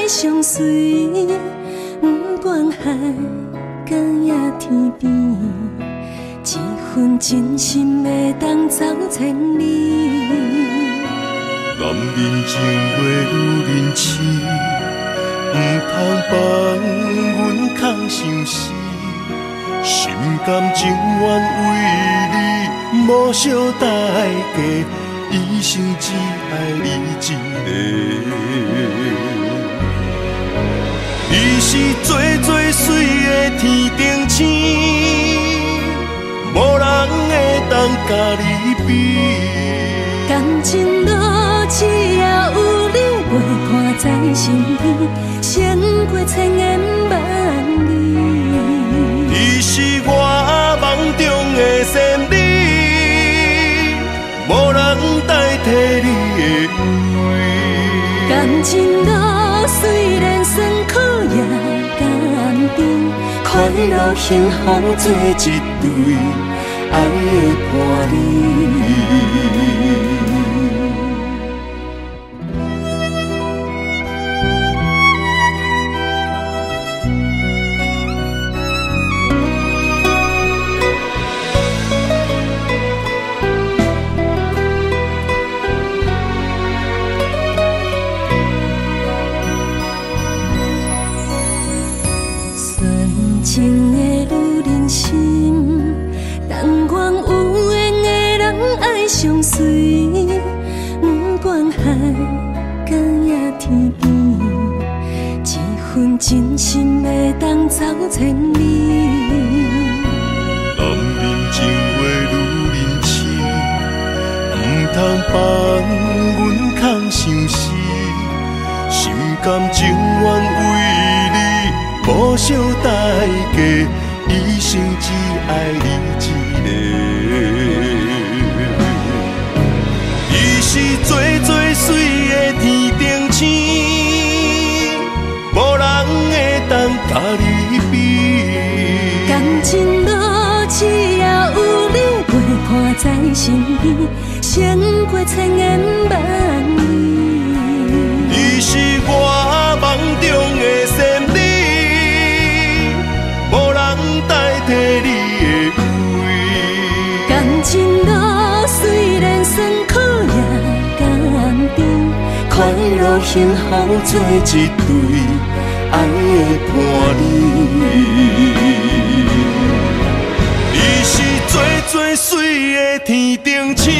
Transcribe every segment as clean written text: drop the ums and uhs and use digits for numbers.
爱相随，不管海角也天边，一份真心会当走千里。 男人情话女人痴，唔通放阮空相思，心甘情愿为你无惜代价，一生只爱你一个。你是最最水的天顶星，无人会当甲你比。 感情路只要有你陪伴在身边，胜过千言万语。 你是我梦中的仙女，无人代替你的位。 感情路虽然酸苦也甘甜，快乐幸福做一对，爱的伴侣。情的女人心，但愿有缘的人爱相随，不管海角也天边，一份真心会当走千里。 男人情话女人痴，唔通放阮空相思，心甘情愿为你。无惜代价，一生只爱你一个。你是最最水的天顶星，无人会当甲你比。 感情路只要有你陪伴在身边，胜过千言万语。 你是我梦中的仙女，代替你的位。 感情路虽然酸苦也甘甜，快乐幸福做一对，爱的伴侣。 你是最最水的天顶星，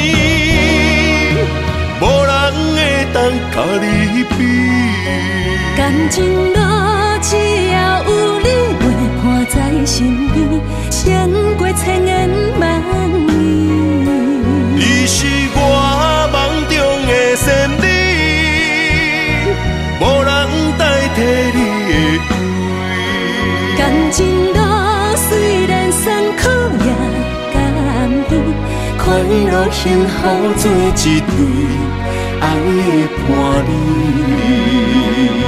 无人会当甲你比。 感情路只要有你陪伴在身边，胜过千言万语。 你是我梦中的仙女，无人代替你的位。 感情路虽然酸苦也甘甜，快乐幸福做一对，爱的伴侣。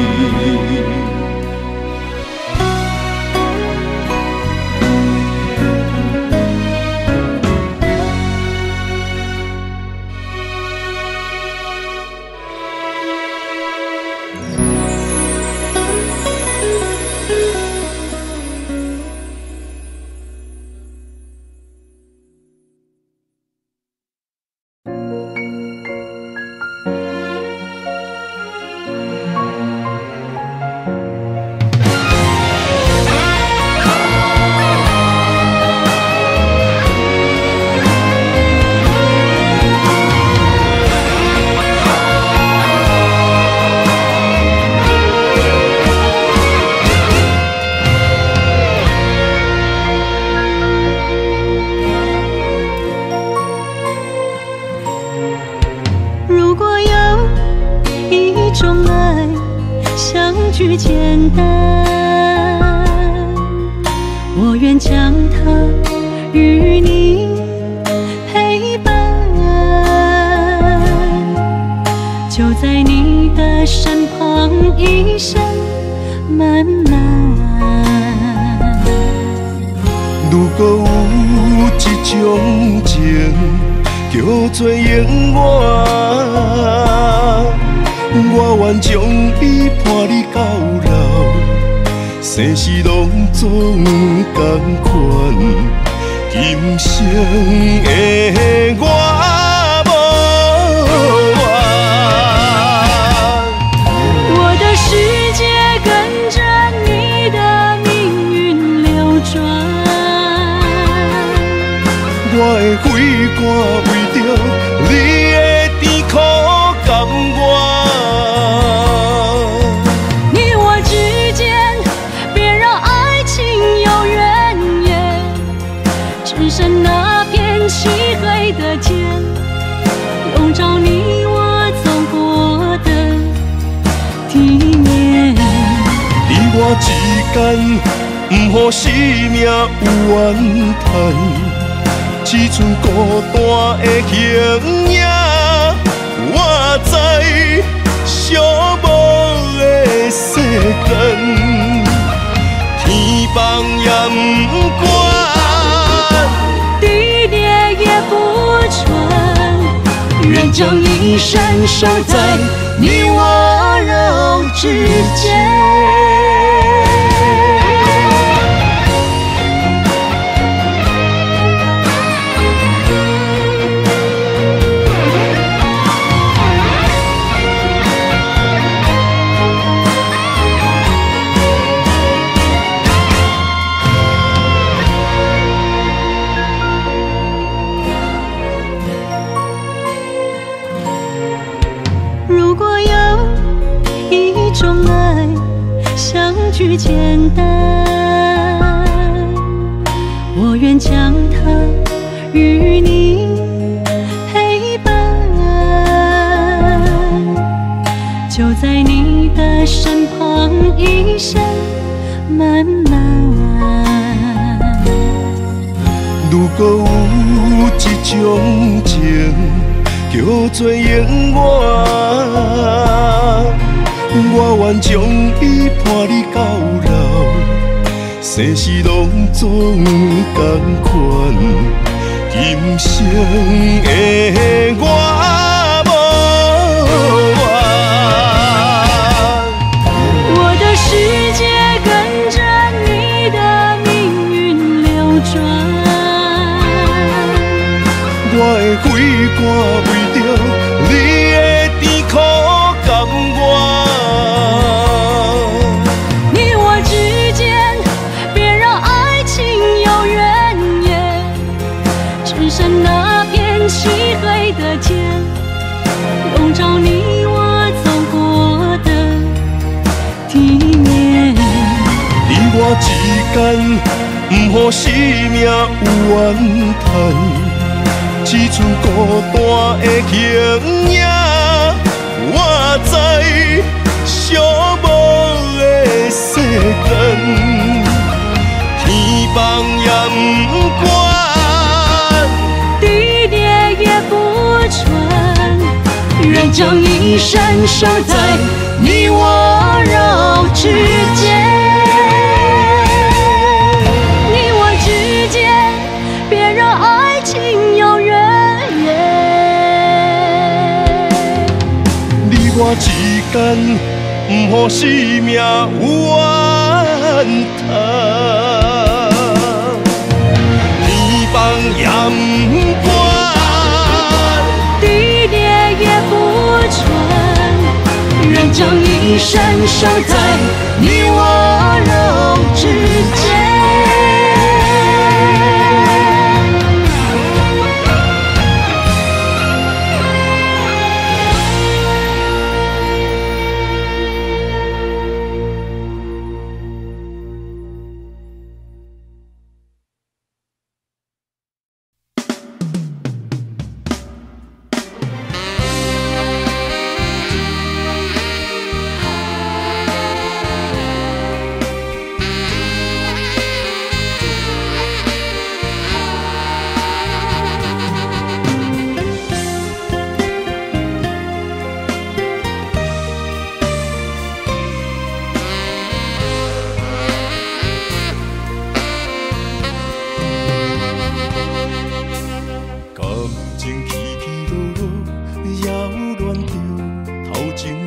句简单，我愿将它与你陪伴，就在你的身旁，一生漫漫。 如果有一种情，叫做永远。 我愿将你伴你到老，生死拢总同款，今生的我无怨。 我的世界跟着你的命运流转， 我的血汗为着你的甜苦甘愿。 你我之间别让爱情有怨言，只剩那片漆黑的天，笼罩你我走过的体面。 你我之间，不予生命有怨叹。只剩孤单的形影，我知寂寞的世间，天放也不管， 地裂也不穿，愿将一生守在你我肉之间。如果有一种爱相聚简单，我愿将它与你陪伴，就在你的身旁一生漫漫。 如果有一种情，叫做永远，我愿将你伴你到老，生死拢总同款，今生的我无怨。 我的世界跟着你的命运流转， 我的血汗为着你的甜苦甘愿。 你我之间别让爱情有怨言，只剩那片漆黑的天，笼罩你我走过的体面。 你我之间，不予生命有怨叹。只剩孤单的形影，我知寂寞的世间，天放也不管， 地裂也不穿，愿将一生守在你我肉之间。你我之间，别让爱情有怨言。 你我之间，不予生命有怨叹。天放也不管， 地裂也不穿，愿将一生守在你我肉之间。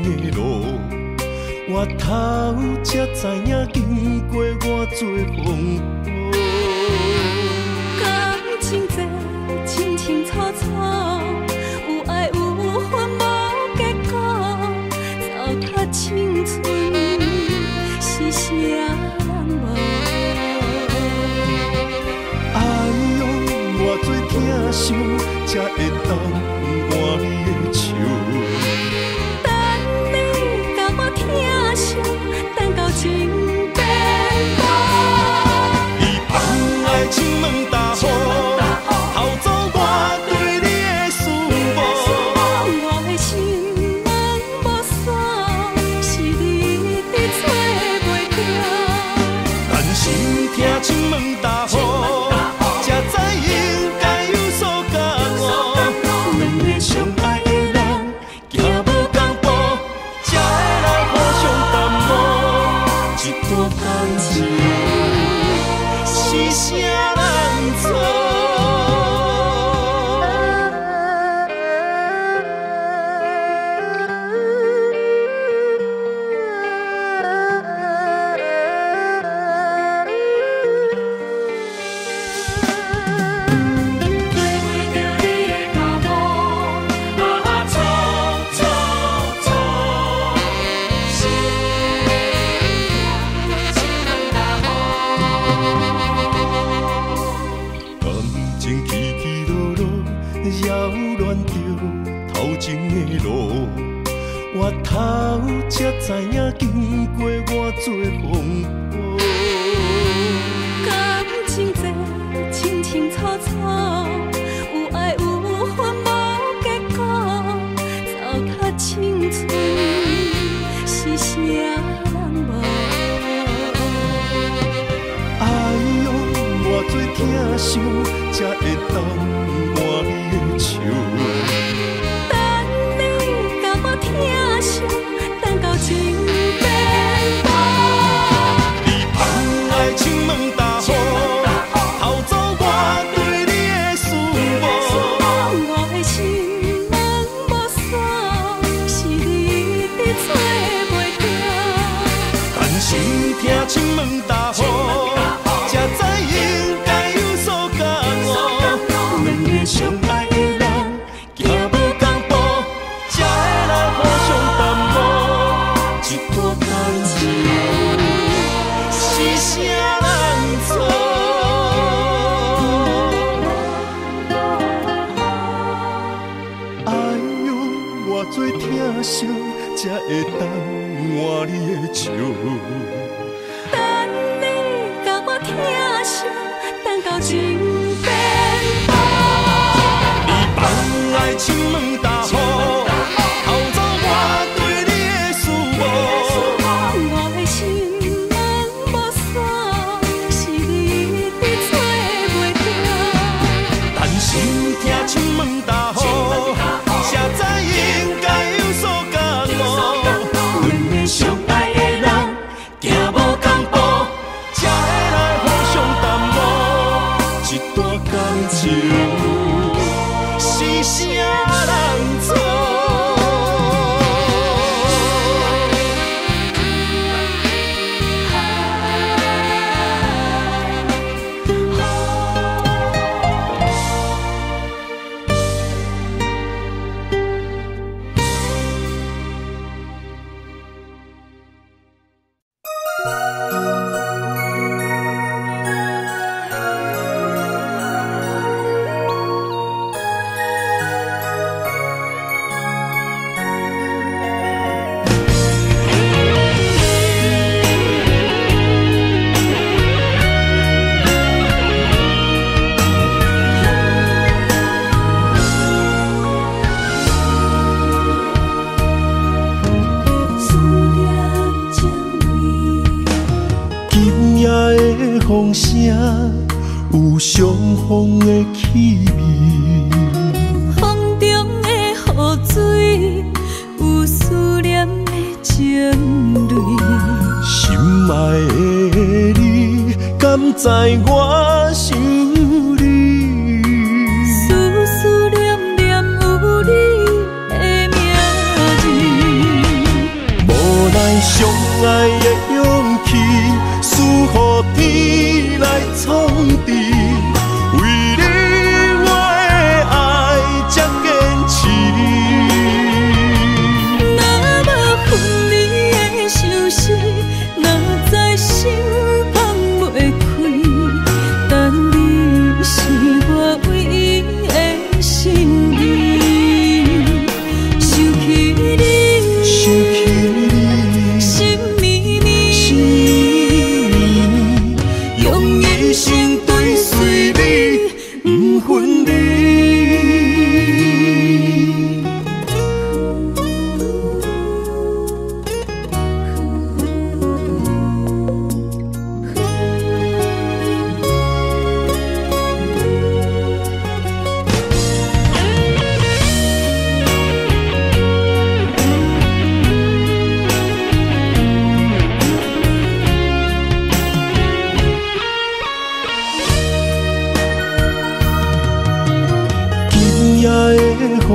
的路，我头才知影经过偌多风波。 感情这清清楚楚，有爱有恨无结果，糟蹋青春是啥人无？ 哎呦，偌多疼伤，才会当换你的手。 等你甲我疼惜，等到情变无。 伊放爱情问大雨，偷走我对你的思慕。 我的心门无锁，是你伫找袂到。 但心听情问大雨，才知应该有所感悟。两个相爱的人，行无共步，才会来互相耽误。一段感情是啥人错？感情起起落落，扰乱着头前的路。我头才知影经过偌多风波。 感情这清清楚楚，有爱有恨无结果，糟蹋青春是啥人无？ 哎呦，偌多疼伤，才会当换你的手。 等你甲我疼惜，等到情变无。 你放爱情问大雨，偷走我对你的思慕。 我的心门无锁，是你伫找袂到。 但心听情问大雨，才知应该有所感悟。两个相爱的人，行无共步，才会来互相耽误。一段感情是啥人错？哎呦，偌多疼伤，才会当换你的手。 等你甲我疼惜，等到情变无。 你放爱情问大雨，偷走我对你的思慕。 我的心门无锁，是你伫找袂到。 但心听情问大雨，才知应该有所感悟。两个相爱的人，行无共步，才会来互相耽误。一段感情是啥人错？风声有相逢的气味， 风中的雨水有思念的情泪。 心爱的你，敢知我想你？ 思思念念有你的名字。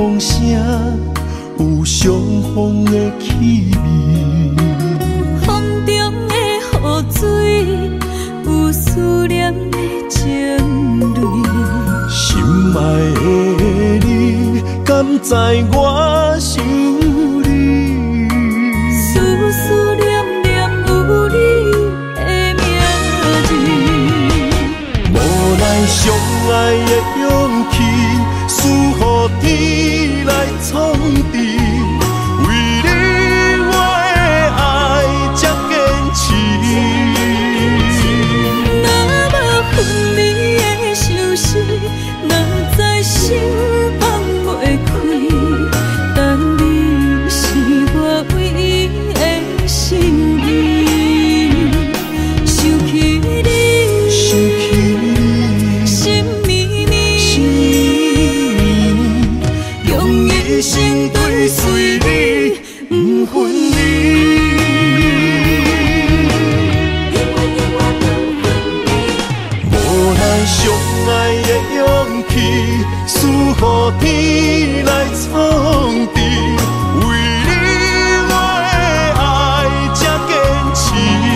风声，有相逢的气味。 风中的雨水，有思念的情泪。 心爱的你，敢知我想你？ 思念念有你的名字。 无奈相爱的勇气，输予天来创治。为你我的爱才坚持。 若无分离的相思，若在心放袂开。但你是我唯一的心意。想起你，心绵绵，用一生追随你，不分离。 无奈相爱的勇气，输予天来创治。为你我的爱才坚持。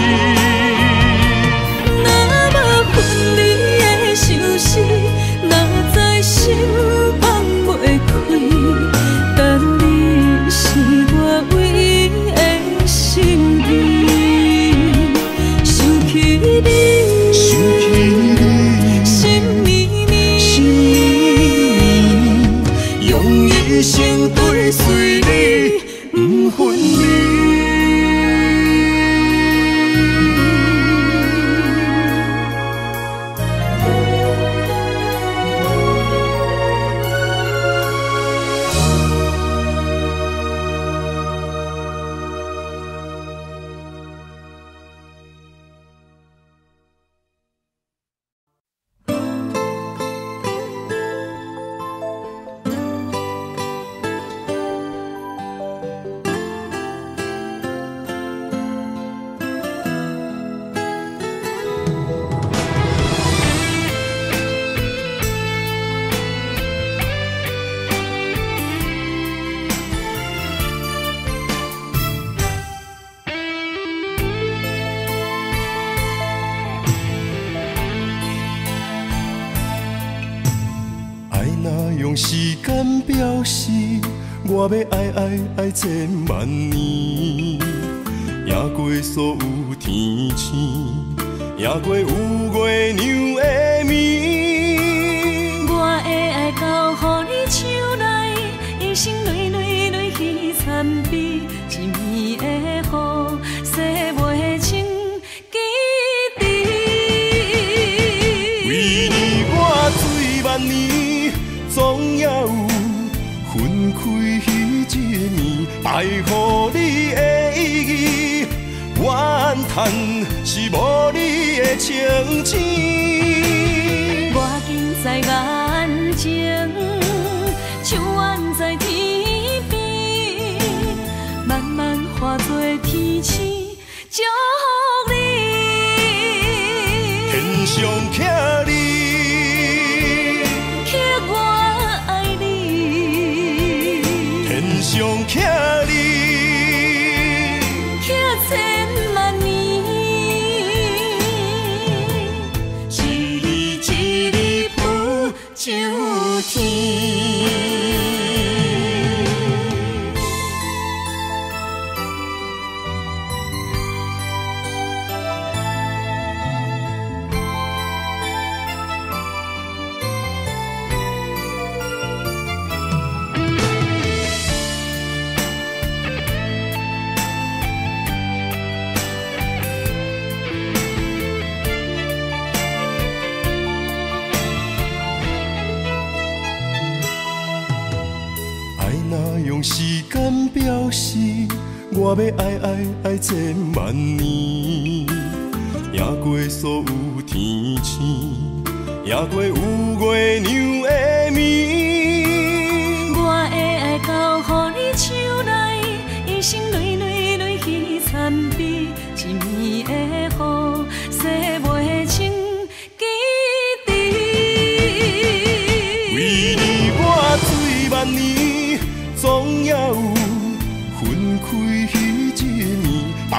若无分离的相思，若在心放袂开。但你是我唯一的心意。想起你，心绵绵， 用一生追随你，不分离。用时间表示，我要爱千万年，赢过所有天星，赢过有月娘的面。 我的爱交予你手内，一生泪泪泪去参比，一暝的雨，洗袂清记忆。 为你我醉万年，总也有分开迄一暝，爱予你的意义，怨叹是无你的情痴。 我近在眼前，像远在天边，慢慢化作天星，祝福你。 天上徛你， 刻我爱你， 天上徛你， 刻千万年，一日一日不就天。用时间表示，我要爱千万年，赢过所有天星，赢过有月娘的面。 我的爱交予你手内，一生泪泪泪去参比，一暝的雨，洗袂清记忆。 为你我醉万年。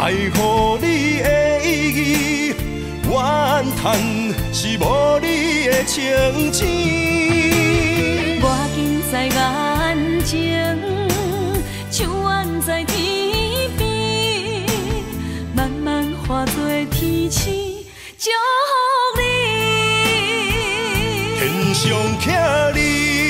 爱予你的意义，怨叹是无你的情字。 我近在眼前，像远在天边，慢慢化作天星，祝福你。 天上徛你，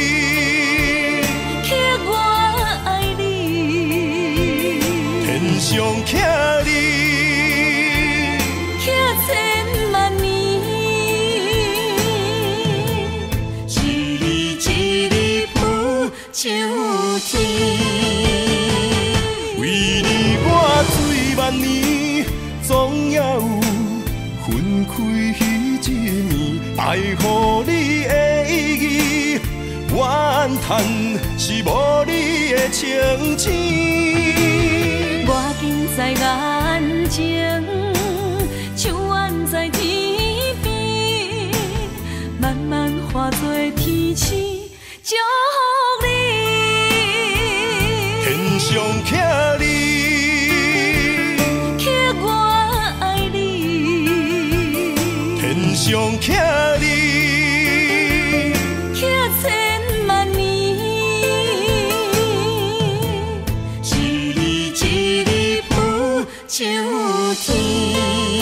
刻我爱你。 天上徛你， 刻千万年，一日一日浮上天。 为你我醉万年，总也有分开一年。爱予你的意义，怨叹是无你的情字。 我近在眼前，像远在天边，慢慢化作天星，祝福你。 天上徛你， 刻我爱你。 天上徛你， 刻千万年，一日一日浮上天。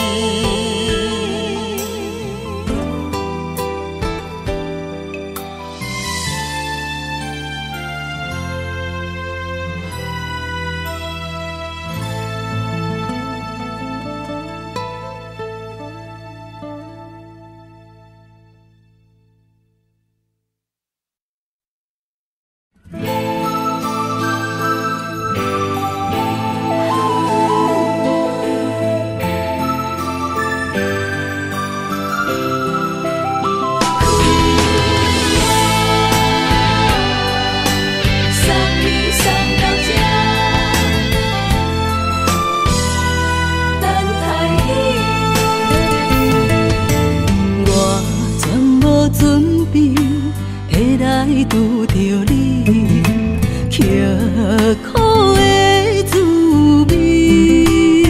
拄着你，刻苦的滋味，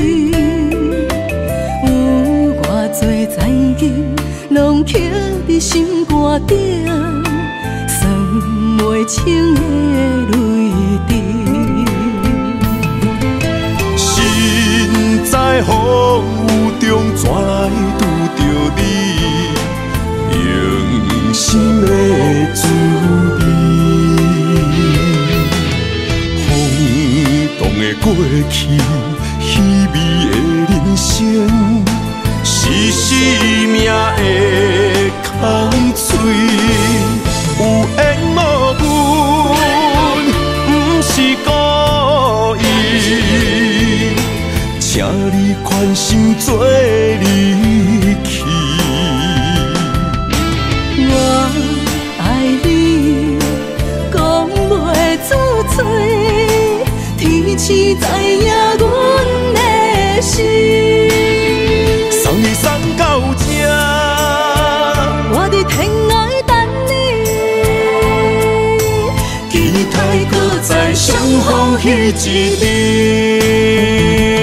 有偌多灾境，拢刻伫心肝顶，算袂清的泪滴。 身在风雨中，怎来拄着你？用心的滋味，轰动的过去，稀微的人生，是生命的空嘴，有缘无分，不是故意，请你宽心做离去。 我爱你，讲袂出嘴，天赐知影阮的心。 送你送到这， 我伫天涯等你， 期待搁再相逢彼一日。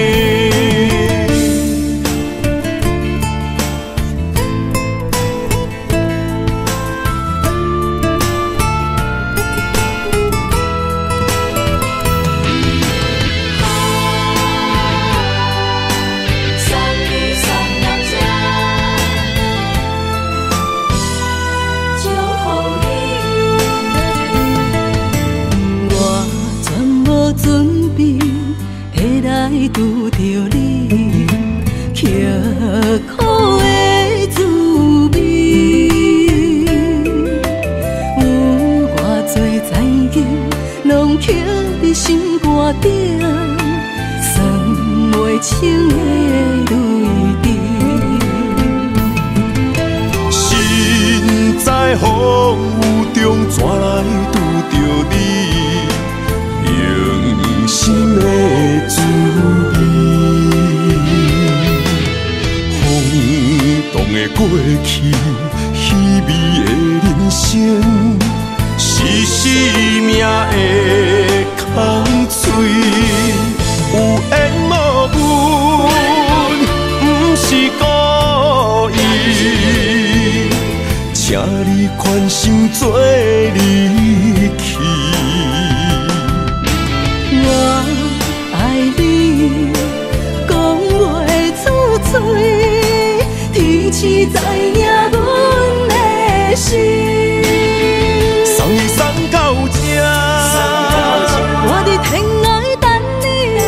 拄着你，刻苦的滋味，有偌多灾境，拢刻伫心肝顶，算袂清的泪滴。 身在风雨中，怎来拄着你？用心的滋味，轰动的过去，稀微的人生，是生命的空嘴，有缘无分。 做离去。 我爱你，讲袂出嘴，天赐知影阮的心。 送你送到这， 我伫天涯等你，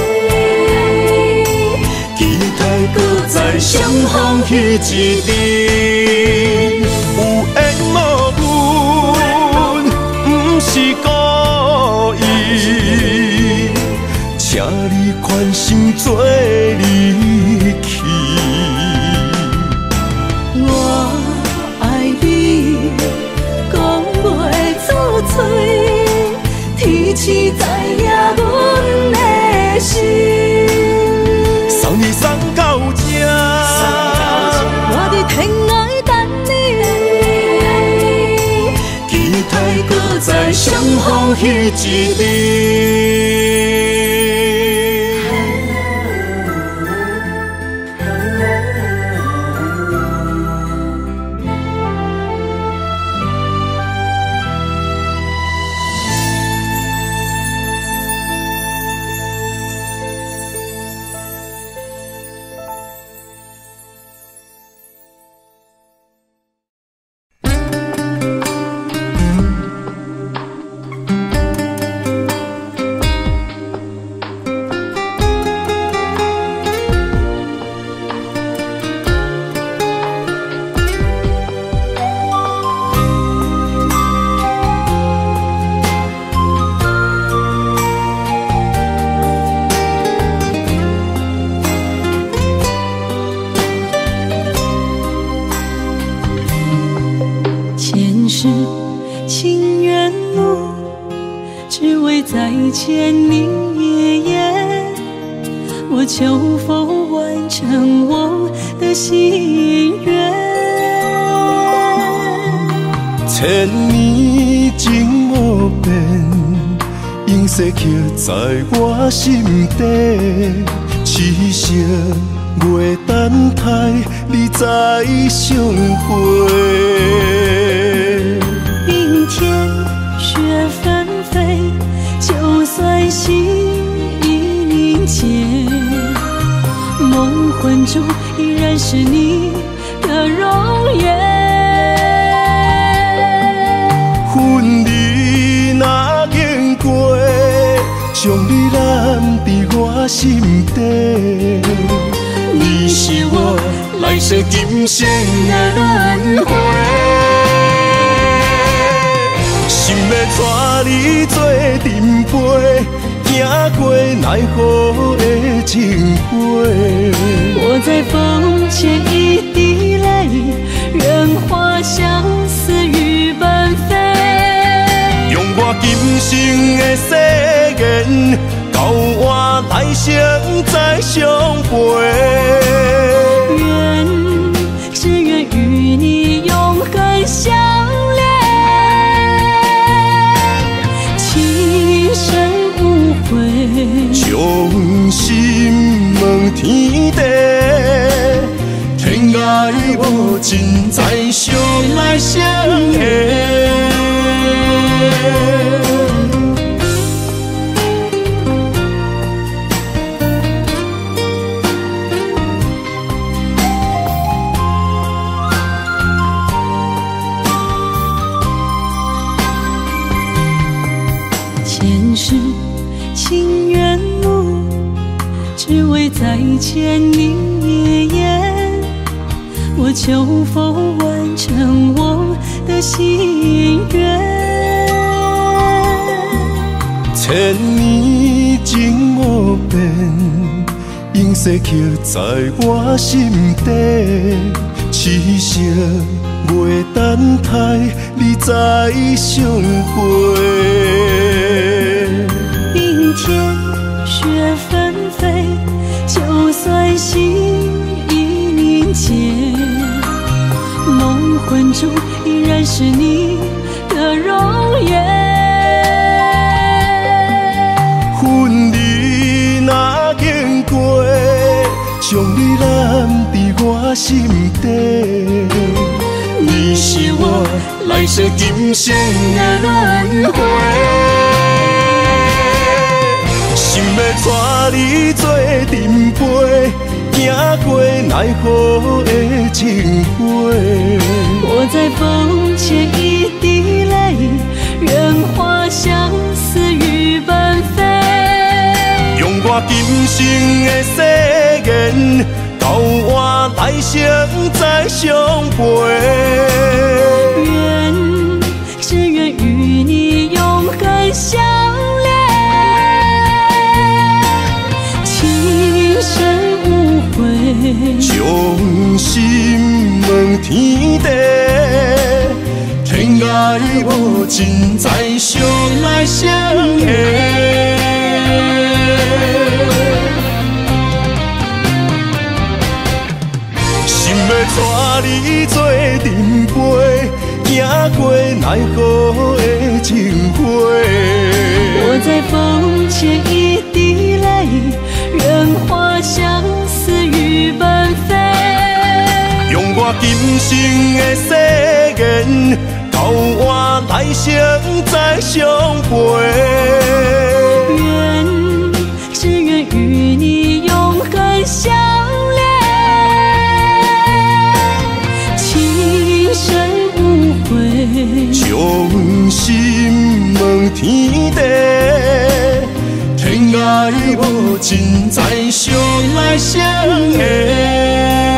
期待搁再相逢彼一日。有缘无分，不是故意，请你宽心做离去。 我爱你，讲袂出嘴，天赐知影阮的心。 送你送到这， 我伫天涯等你， 期待搁再相逢彼一日。 千里夜夜，我求否完成我的心愿？ 千年情无变，永世刻在我心底。痴色月等待，你再相会。 冰天雪纷飞，就算心已凝结，梦魂中依然是你的容颜。 婚礼若经过，将你揽在我心底。你是我来世今生的轮回。心要带你做阵陪，行过奈何的情杯。 我在风前一滴泪，任花相思雨纷飞。 用我今生的誓言，交换来生再相陪。 只愿与你永恒相恋。 将心问天地，天涯无尽，再相来相会。 前世情缘路，只为在千里夜夜，我求否完成我的心愿？ 千年情无变，永世刻在我心底。痴色月等待，你再相会。 冰天雪纷飞，就算心已凝结，梦魂中依然是你的容颜。 婚礼若经过，将你揽在我心底。 你是我来世今生的轮回。心要带你做阵陪，行过奈何的情花。 我在风前一滴泪，愿化相思雨纷飞。 用我今生的誓言，交换来生再相陪。 只愿与你永恒相恋，情深无悔， 将心问天地，天涯无尽，再相来相会。心要带你做阵陪，行过奈何的情花。 我在风前一滴泪，愿化相思雨纷飞。 用我今生的誓言，交换来生再相陪。 只愿与你永恒相恋，情深无悔， 将心问天地，天涯无尽，再相来相会。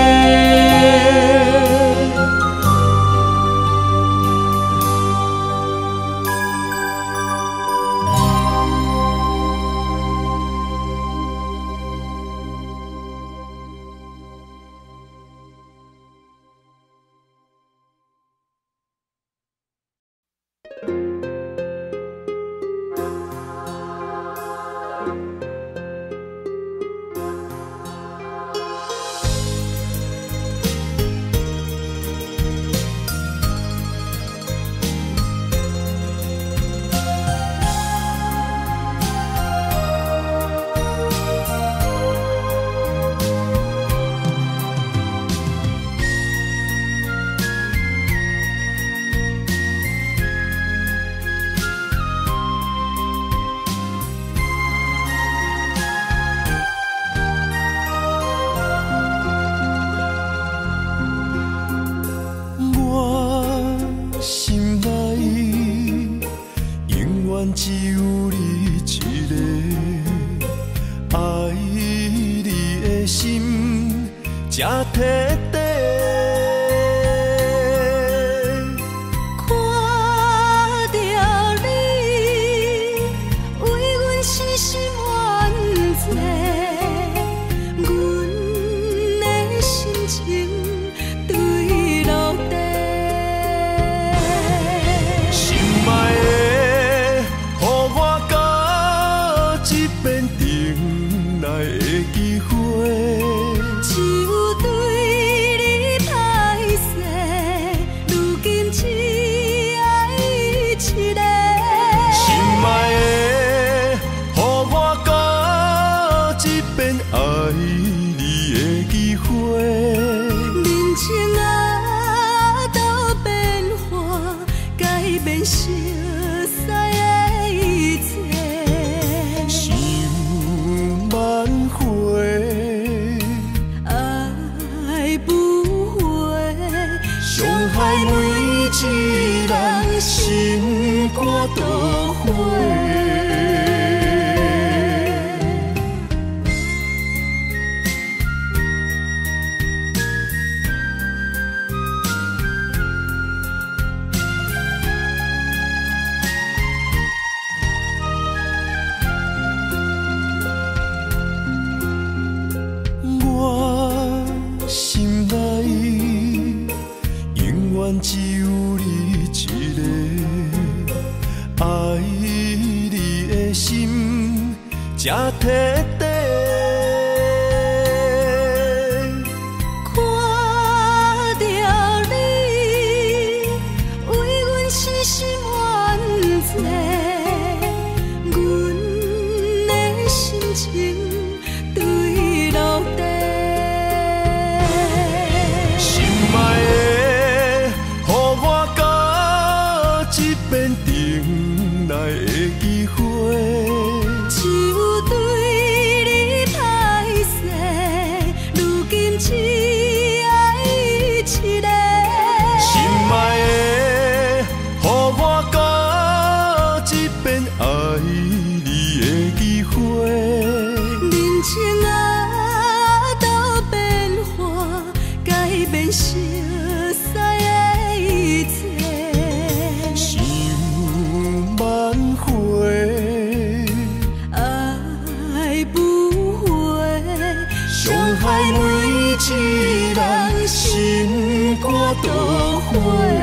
熟悉的一切。 想挽回， 爱不回， 伤害每一人心肝都灰。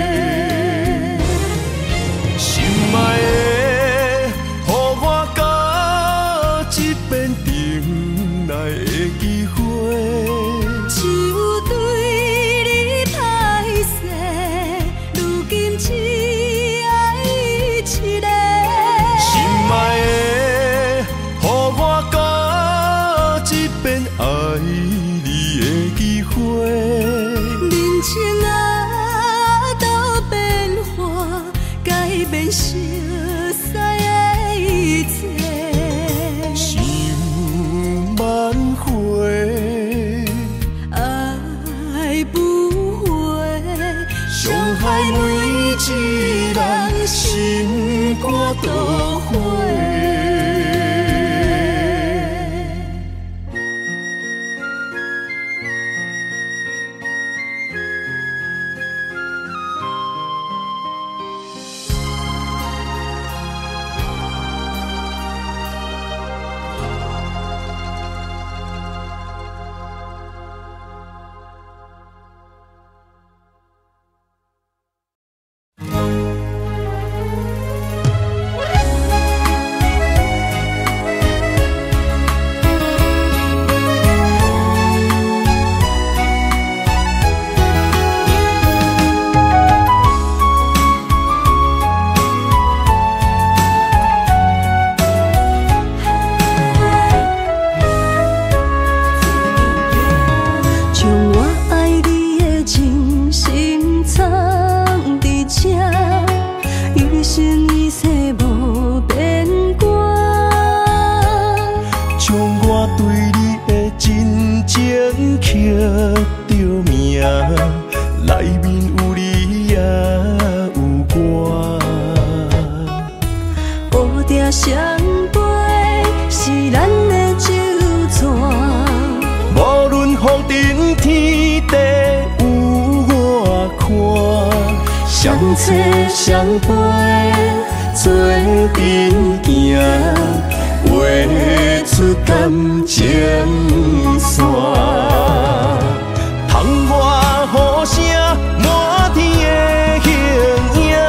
心爱的，予我到一遍重来的机会。 就对你歹势，如今只爱一个。 心爱的，予我到一遍爱你的机会。 人情啊，都变化，改变熟悉的一切。 想挽回， 爱不回， 伤害每一人心肝都灰。 相陪是咱的酒泉， 无论风尘天地有我看，相切相陪做阵行，画出感情线。窗外雨声满天的形影。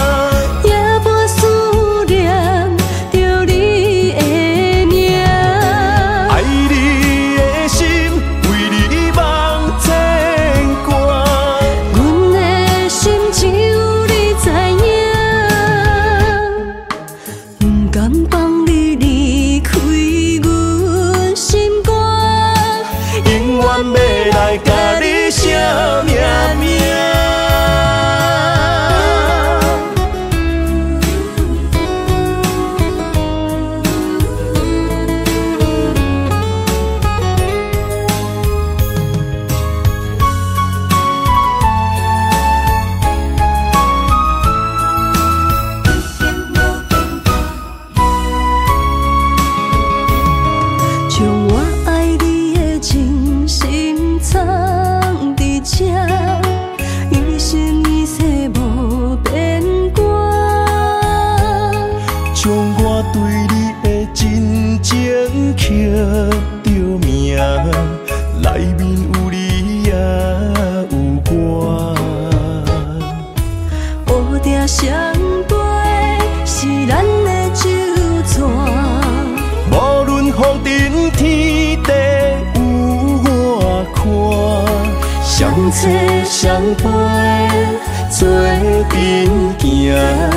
相陪是咱的酒泉， 无论风尘天地有我看，相切相陪做阵行，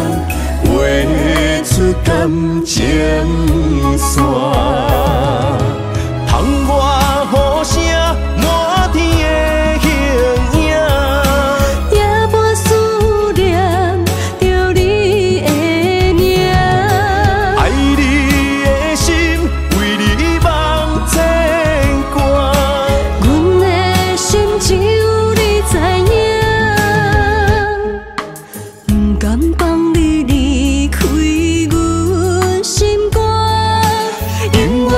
画出感情线。窗外雨声满天的形影。因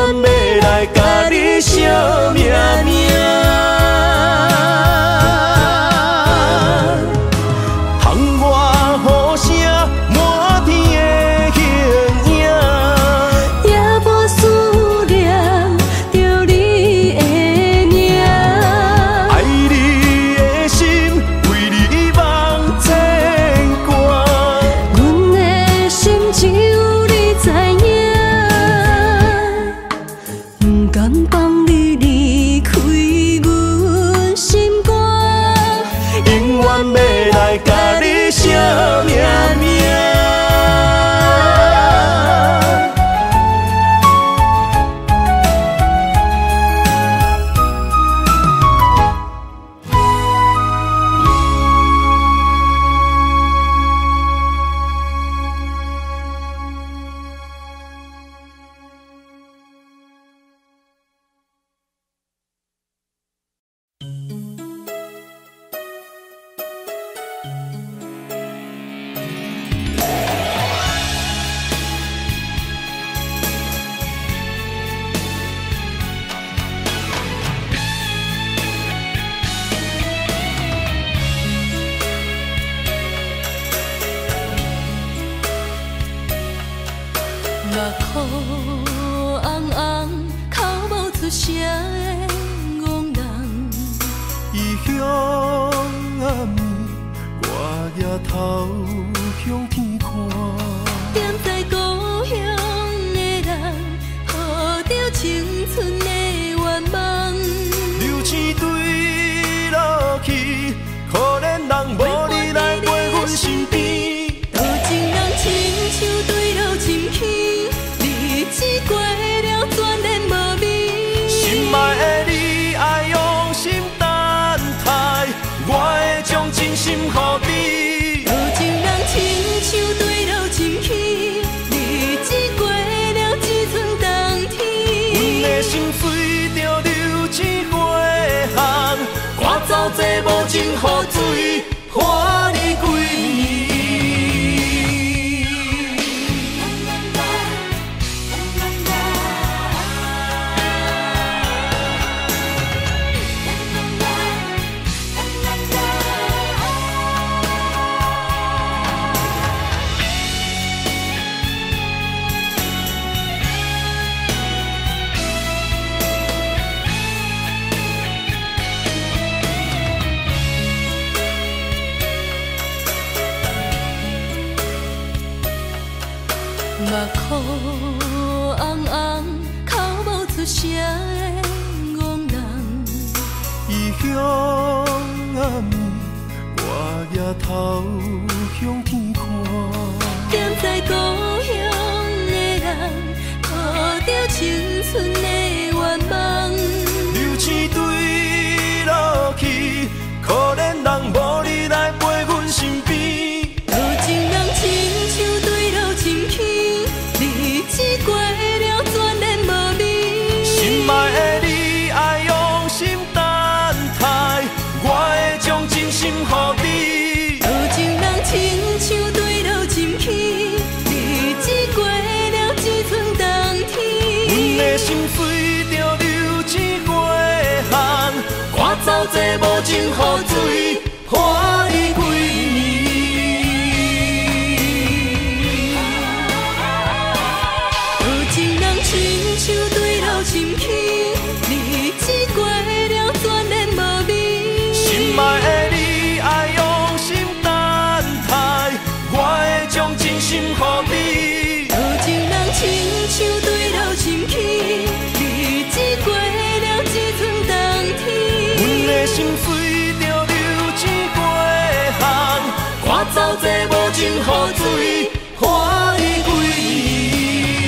走这无情雨水，看你几年。 目眶红红，口无出声的憨人。 异乡暗暝，我抬头向天看。 踮在故乡的人，抱着青春的愿望。 流星坠落去，可怜人无你来陪阮身边。 多情人亲像对路深去，日子过了全然无味。 心爱的你，爱用心等待，我会将真心予你。 多情人亲像对路深去，日子过了只剩冬天。 阮的心随着流星过巷，赶走这无情雨水，看你几年。 亲像对路深去，日子过了全然无味。 心爱的你，爱用心等待，我会将真心予你。 多情人亲像对路深去，日子过了只剩冬天。 阮的心随着流星过巷，赶走这无情雨水，看你几年。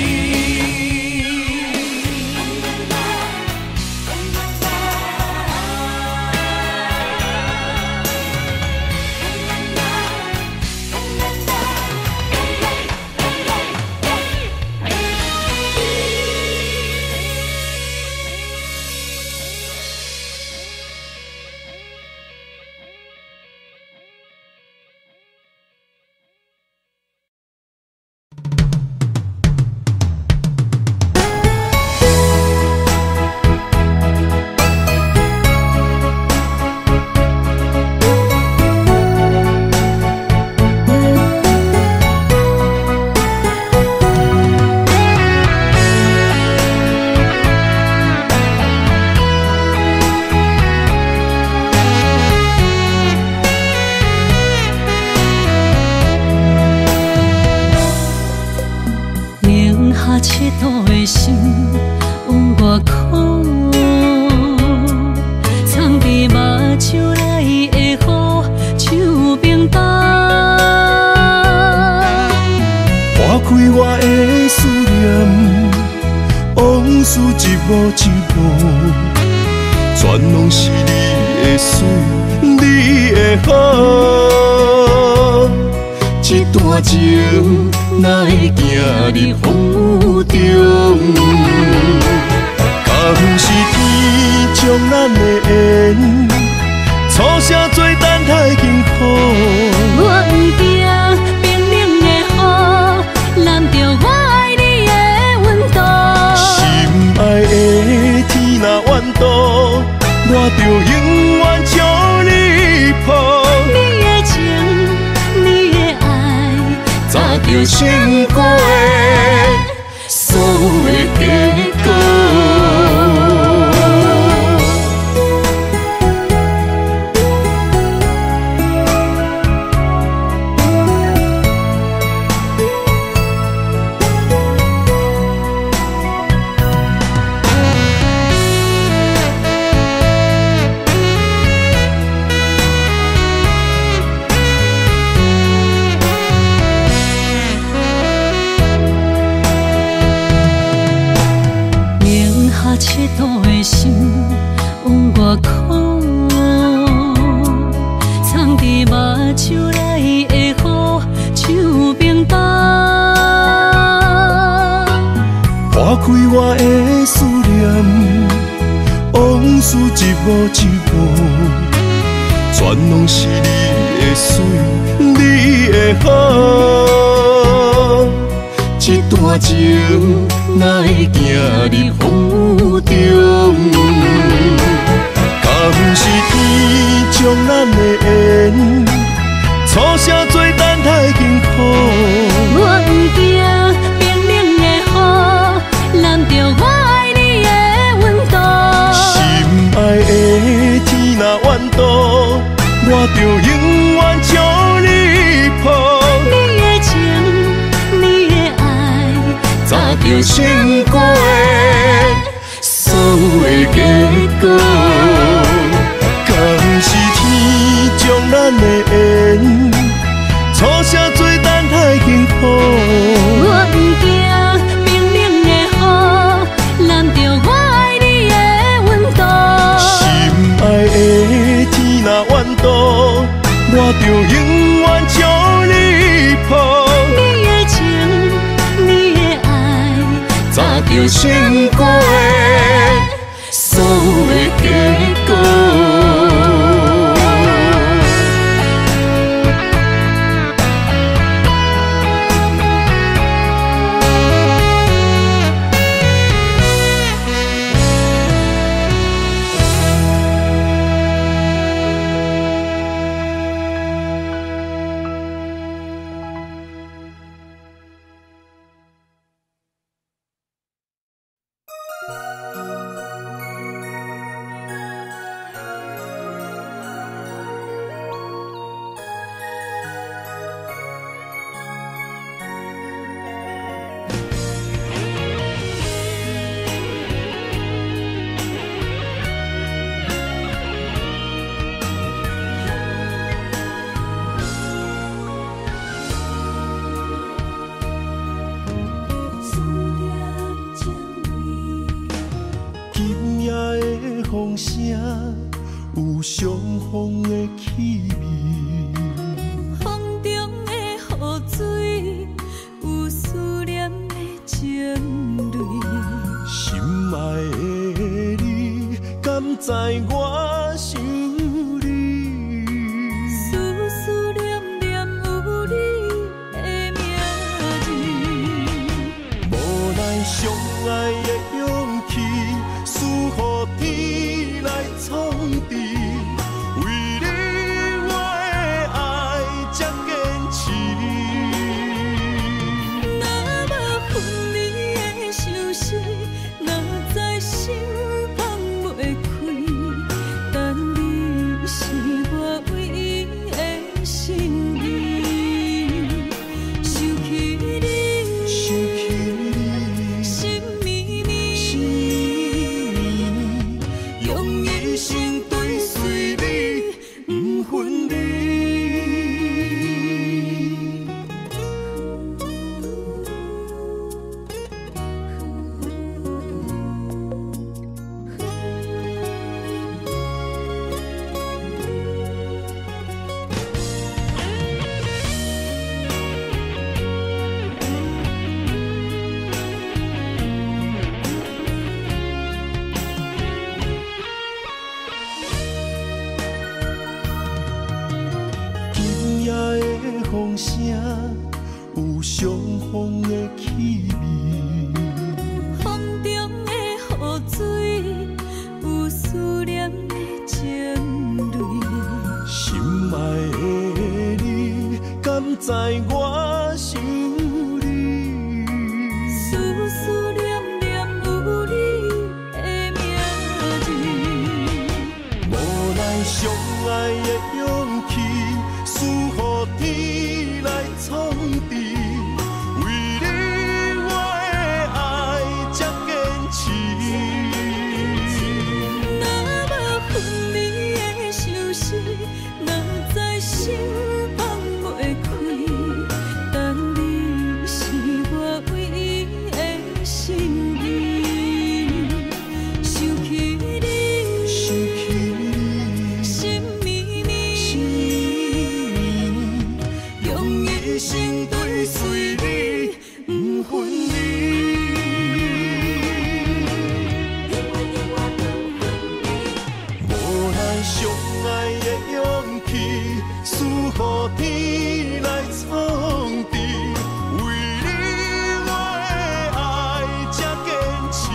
赤道的心往外靠，藏伫目睭内的雨，像冰冻。 划开我的思念，往事一幕一幕，全拢是你的水，你的好。一段情哪会行入风雨中？假如是天将咱的缘，初声做等待幸福。 我不惊冰冷的雨，淋着我爱你的温度。 心爱的天若怨妒，我就永远将你抱。 你的情，你的爱，早就胜过所有的结果。 赤道的心往外靠，藏伫目睭内的雨，像冰冻。 划开我的思念，往事一幕一幕， 全拢是你的水，你的好。这段情哪会行入风雨中？敢不是天将咱的缘，初声做等待幸福。 我不惊冰冷的雨，淋着我爱你的温度。 心爱的天若怨妒，我就永远将你抱。 你的情，你的爱， 早就想过的所有的结果，敢不是天将咱的缘，初声做等待幸福。 我不惊冰冷的雨，淋着我爱你的温度。 心爱的天若怨妒，我就永远将你抱。 你的情，你的爱， 早就想过的所有的结果。风声有相逢的气味， 风中的雨水有思念的情泪。 心爱的你，敢知我想你？ 思思念念有你的名字， 无奈相爱的勇气，输予天来创治。为你我的爱才坚持。 若无分离的相思，若在心放袂开，但你是我唯一的心意。想起你， 想起你， 心绵绵，用一生追随你，不分离。 今夜的风声有相逢的气味， 风中的雨水有思念的情泪。 心爱的你，敢知我想你？ 思思念念有你的名字， 无奈相爱的勇气，输予天来创治。为你我的爱才坚持。 若无分离的相思，若在心放袂开，但你是我唯一的心意。想起你， 想起你， 心绵绵，用一生追随你，不分离。 无奈相爱的勇去，赐予天来创治。为你我的爱才坚持。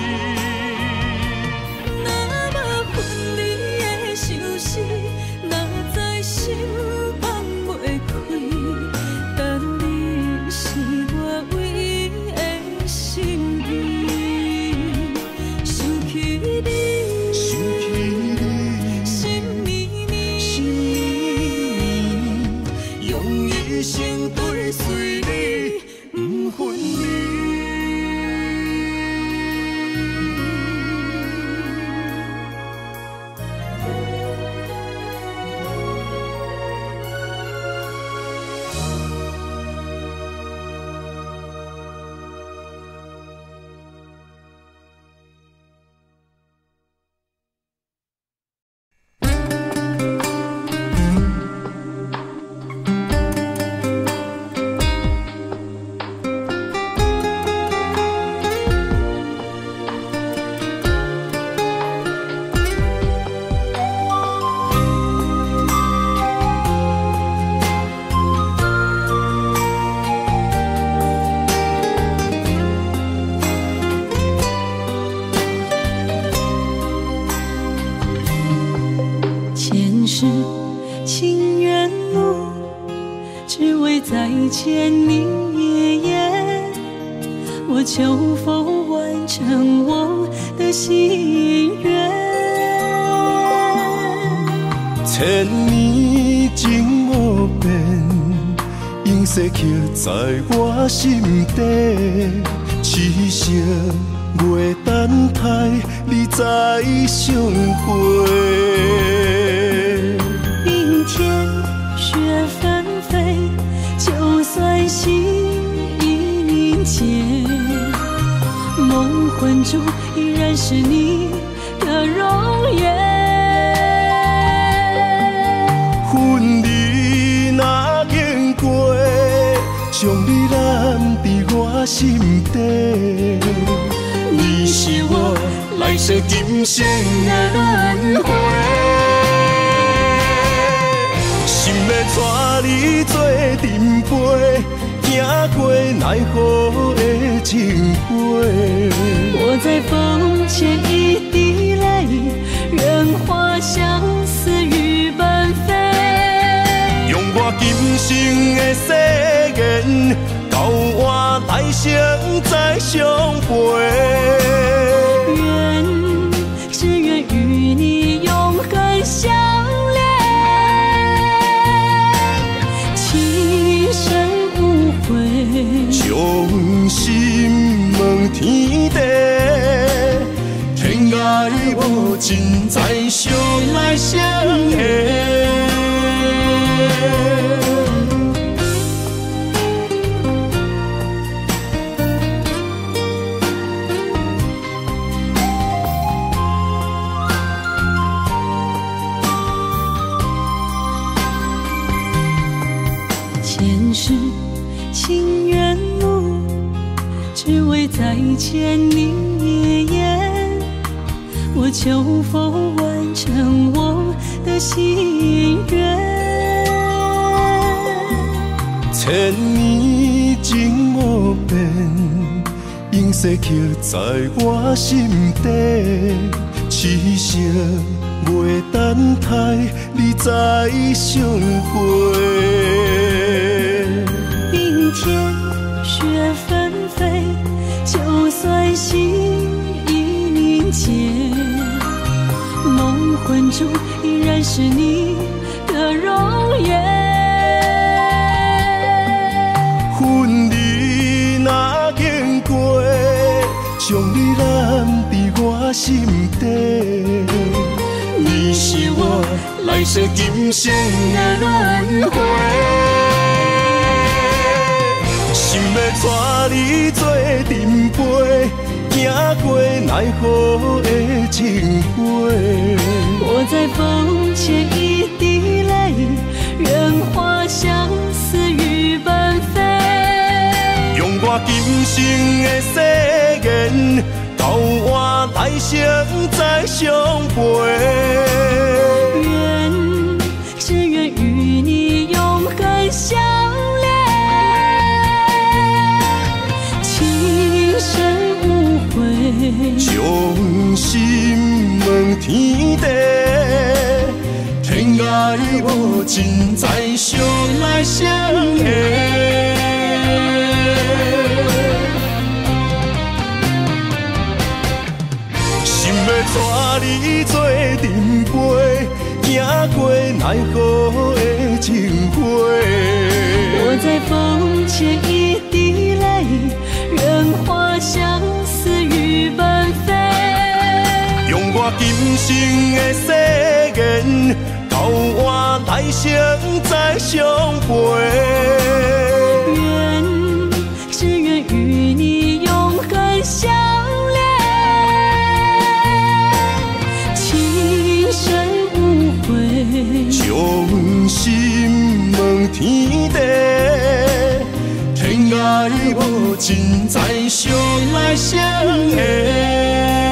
若无分离的相思，若在心放袂开，等你是我唯一的心意。想起你， 想起你， 心绵绵， 心绵绵，用一生追随你，不分离。 前世情缘路，只为再见你一眼。我求否完成我的心愿？ 千年情无变，永逝刻在我心底。痴色袂等待，你再相会。 冰天雪纷飞，就算心已凝结，梦魂中依然是你的容颜。 分离若经过，将你揽伫我心底。你是我来世今生的轮回，心要带你做阵陪，行过奈何的情花。 我在风前一滴泪，愿化相思雨奔飞。 用我今生的誓言，到我来生再相陪。 只愿与你永恒相连，情深无悔， 将心问天地，天涯无尽，再相来相会。 前世情缘路，只为再见你一眼。我求否完成我的心愿？ 千年情无变，永逝刻在我心底。痴色袂等待，你再相会。 冰天雪纷飞，就算心已凝结，梦魂中依然是你的容颜。 分离若经过，将你揽伫我心底。你是我来世今生的轮回，心要带你做阵陪，行过奈何的情花。 我在风前一滴泪，愿化相思雨奔飞。 用我今生的誓言，到我来生再相陪。 只愿伤心问天地，天涯无尽，再相来相会。心要带你做阵陪，行过奈何的情花。 我在风前一滴泪，任花相思雨纷飞。 用我今生的誓言，交换来生再相陪。 只愿与你永恒相连，情深无悔。 伤心问天地，天涯无尽，再相来相会。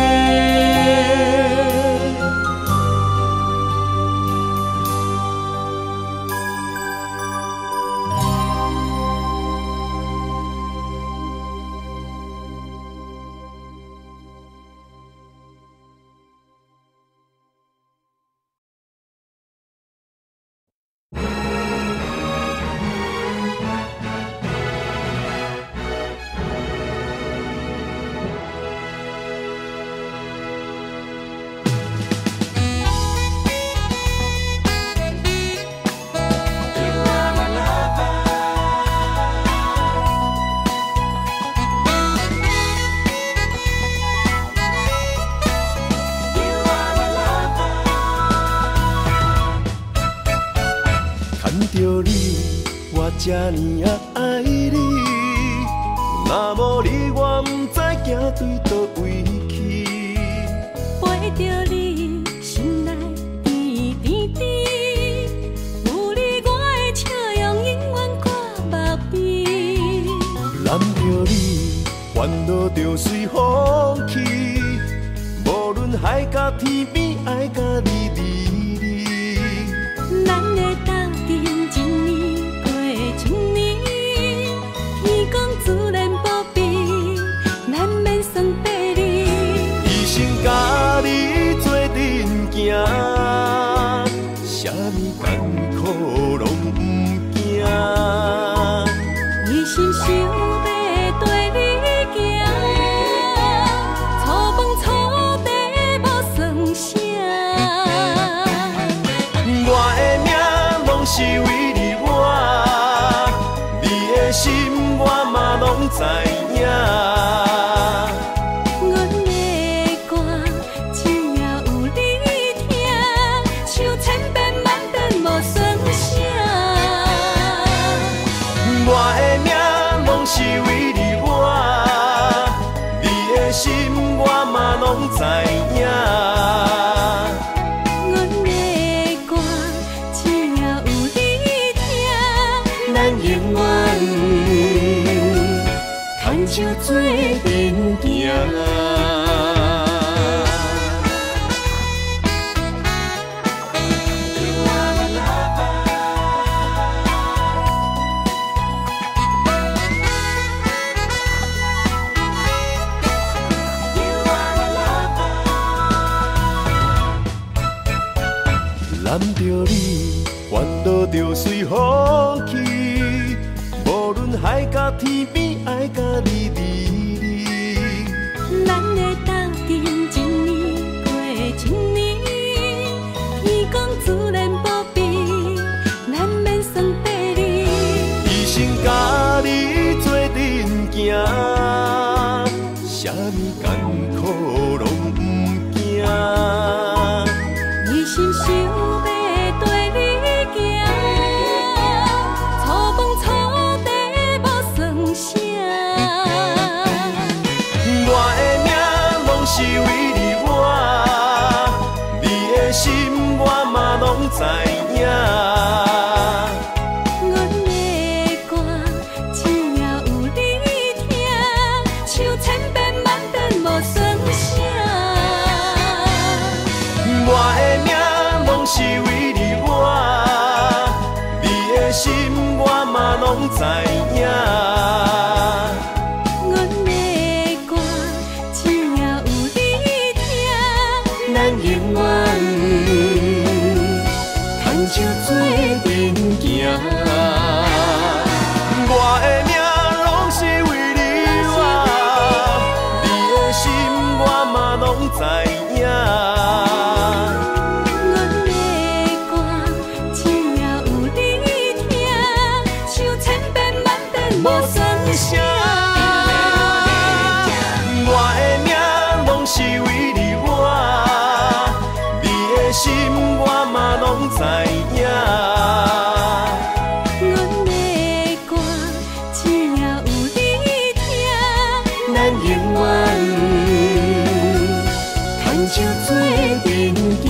这呢爱你，若无你，我不知行对倒位去。 陪着你，心内甜甜甜，有你我的笑容永远挂目边。 揽着你，烦恼就随风去，无论海角天边，爱甲你离离。 咱的斗阵一年过一年，天公自然保庇，咱免算白日。 一生甲你做阵行，啥物艰苦拢不惊。 一心想要对你行，错饭错地无算啥。 我的命拢是为你活，你的心我嘛拢知影。 阮的歌只要有你听，唱千遍万遍无算啥。 我的命拢是为你活，你的心我嘛拢知影。 阮的歌只要有你听，咱永远牵手做阵行。 揽着你，烦恼就随风去，无论海角天边，爱甲你离离。 咱的斗阵一年过一年，天公自然保庇，咱免算白日。 一生甲你做阵行，啥物艰苦拢不惊。 一心想要对你行，错饭错地无算啥。 我的命拢是为你活，你的心我嘛拢知影。 阮的歌只要有你听，唱千遍万遍无算啥。 我的命拢是为你活，你的心我嘛拢知影。 阮的歌只要有你心我嘛拢知影。 阮的歌只要有你听， 咱永远牵手做阵行。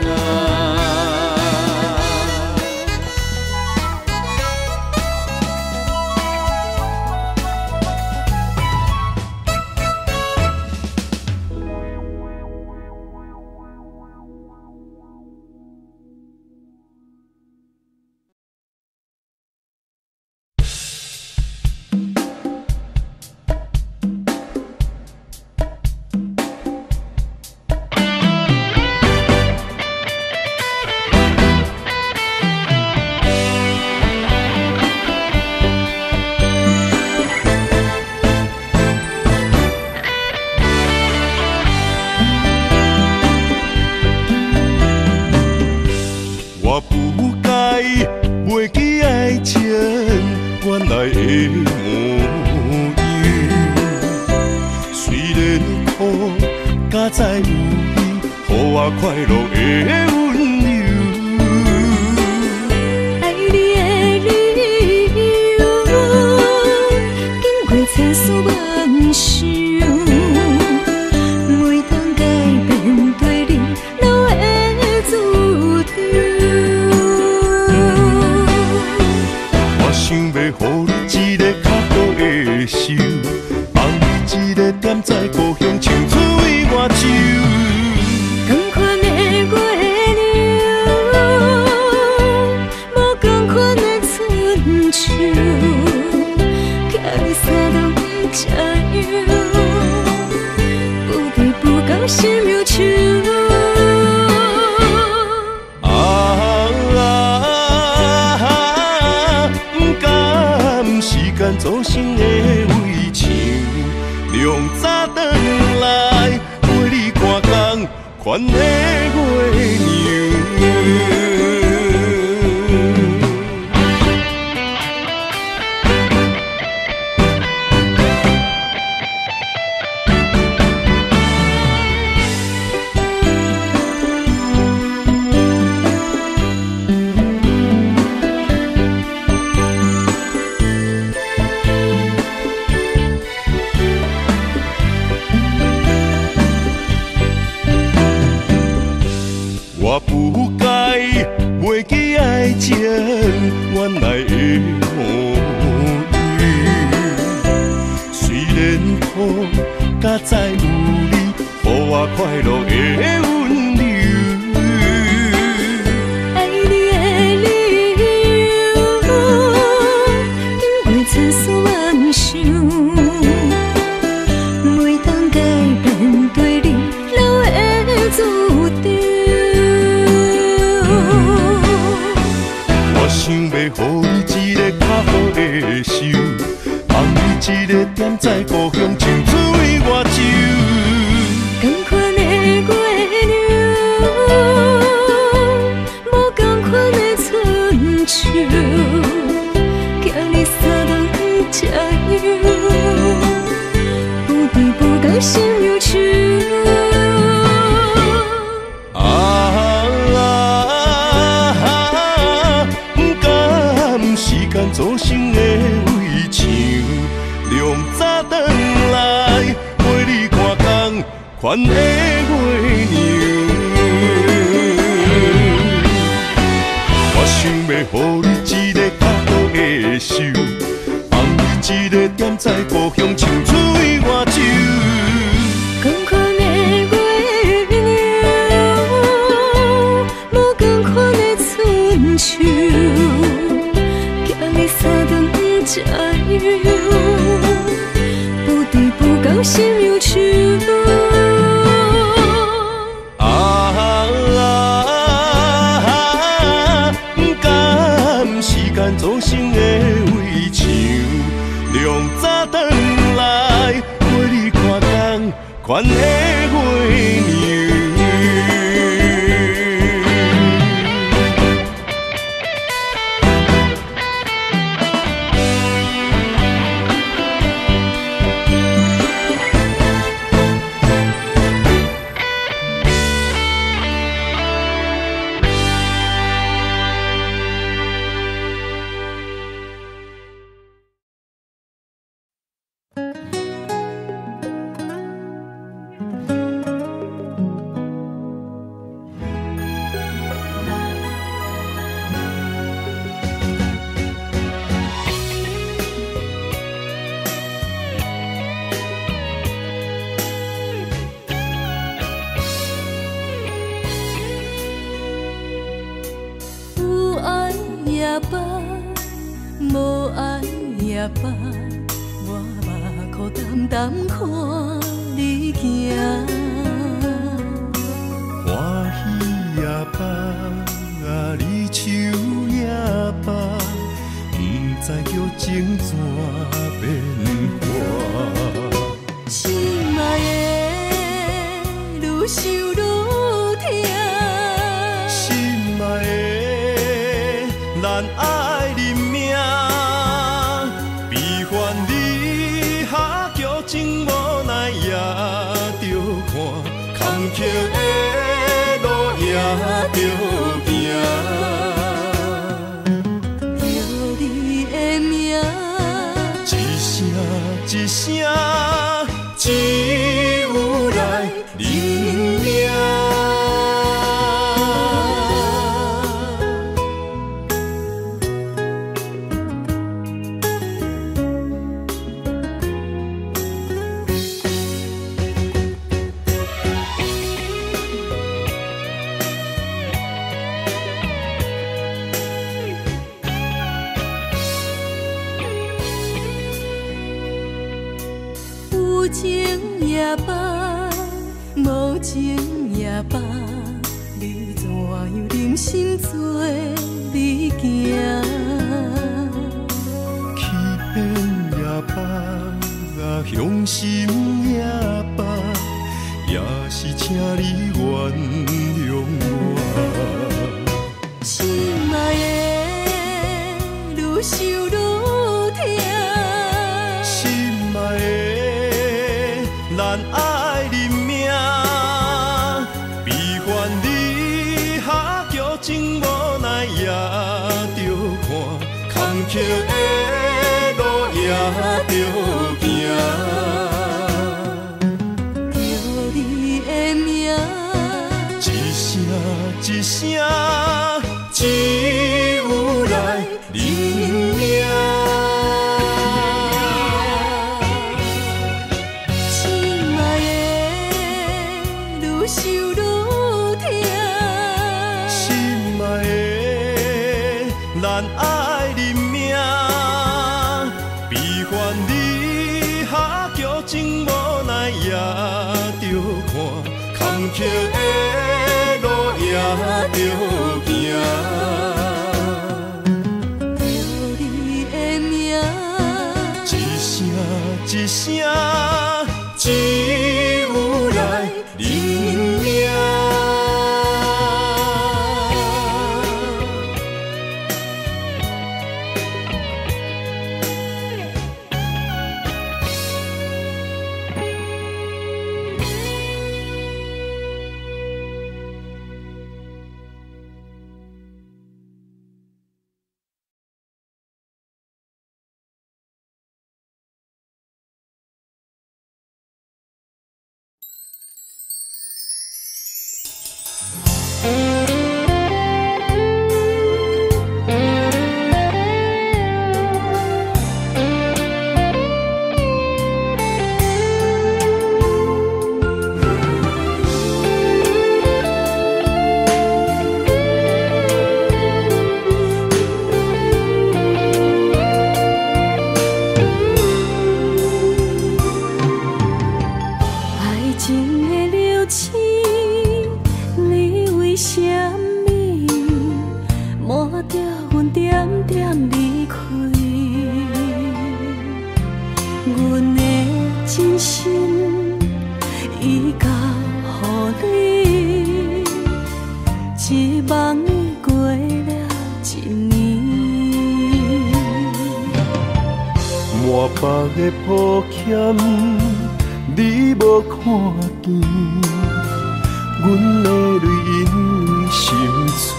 我不该袂记爱情原来的模样，虽然苦，敢知有你，予我快乐的温柔。 爱你的理由，经过千丝万绪，每当改变对你老的注定。 想要予你一个较好的手，放你一个点在故乡，唱出伊外州。 同款的月亮，无同款的春秋，寄你三冬佳阳，不离不讲心忧愁。做成的围墙，凉早转来陪你看工，款的月娘。我不该袂记爱情原来的模样，虽然苦，敢知有你，予我快乐的温柔。 爱你的理由，经过千丝万绪，每当改变对你老的注定。 想要予你一个较好的手，放你一个点在故乡，唱出伊外州。 同款的月亮，无同款的春秋，寄你三冬佳阳，不离不讲心忧愁。做成的围墙，凉早转来陪你看工，款的月娘。我想要予你一个较好的手，放你一个点在故乡，唱出伊外州。 同款的月亮，无同款的春秋。三冬佳阳，不离不讲心忧愁。 不甘时间造成的围墙，凉早转来陪你看工，款的月娘。 也罢，无爱也罢，我目眶澹澹看你行。 欢喜也罢，离愁也罢，不知叫情怎变化。 心爱的，愈想愈痛。 心爱的，咱爱认命，悲欢离合剧情无奈也着看，坎坷的路也着行。 叫你的名， 一声一声，只有来认命。 有情也罢，无情也罢，你怎样忍心做你行？ 欺骗也罢，伤心也罢，也是请你原谅我。 心爱的，愈想愈痛。 心爱的，咱爱认命，悲欢离合剧情无奈也着看，坎坷的路也着行。 叫你的名， 一声一声，只有来认命。 心爱的，愈想愈痛。 心爱的，咱爱认命，悲欢离合剧情无奈也着看，坎坷的路也着行。 叫你的名， 一声一声，只有来认命。 满腹的抱歉，你无看见，阮的泪因为心碎，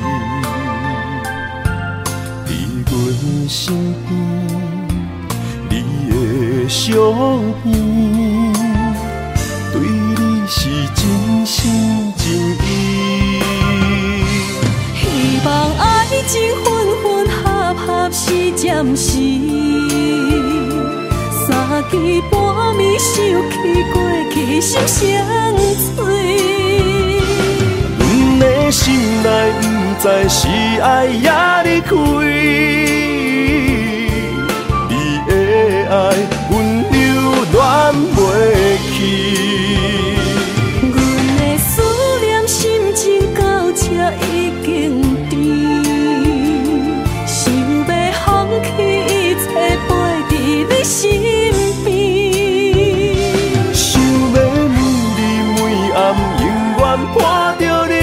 在阮身边，你的相片，对你是真心真意。 希望爱情分分合合是暂时。三更半暝想起过去心相随， 阮的的心内不知是爱也离开，你的爱阮留恋袂去。 阮的思念心情到这已经甜，想要放弃一切陪伫你身边， 想要每日每暗永远伴着你，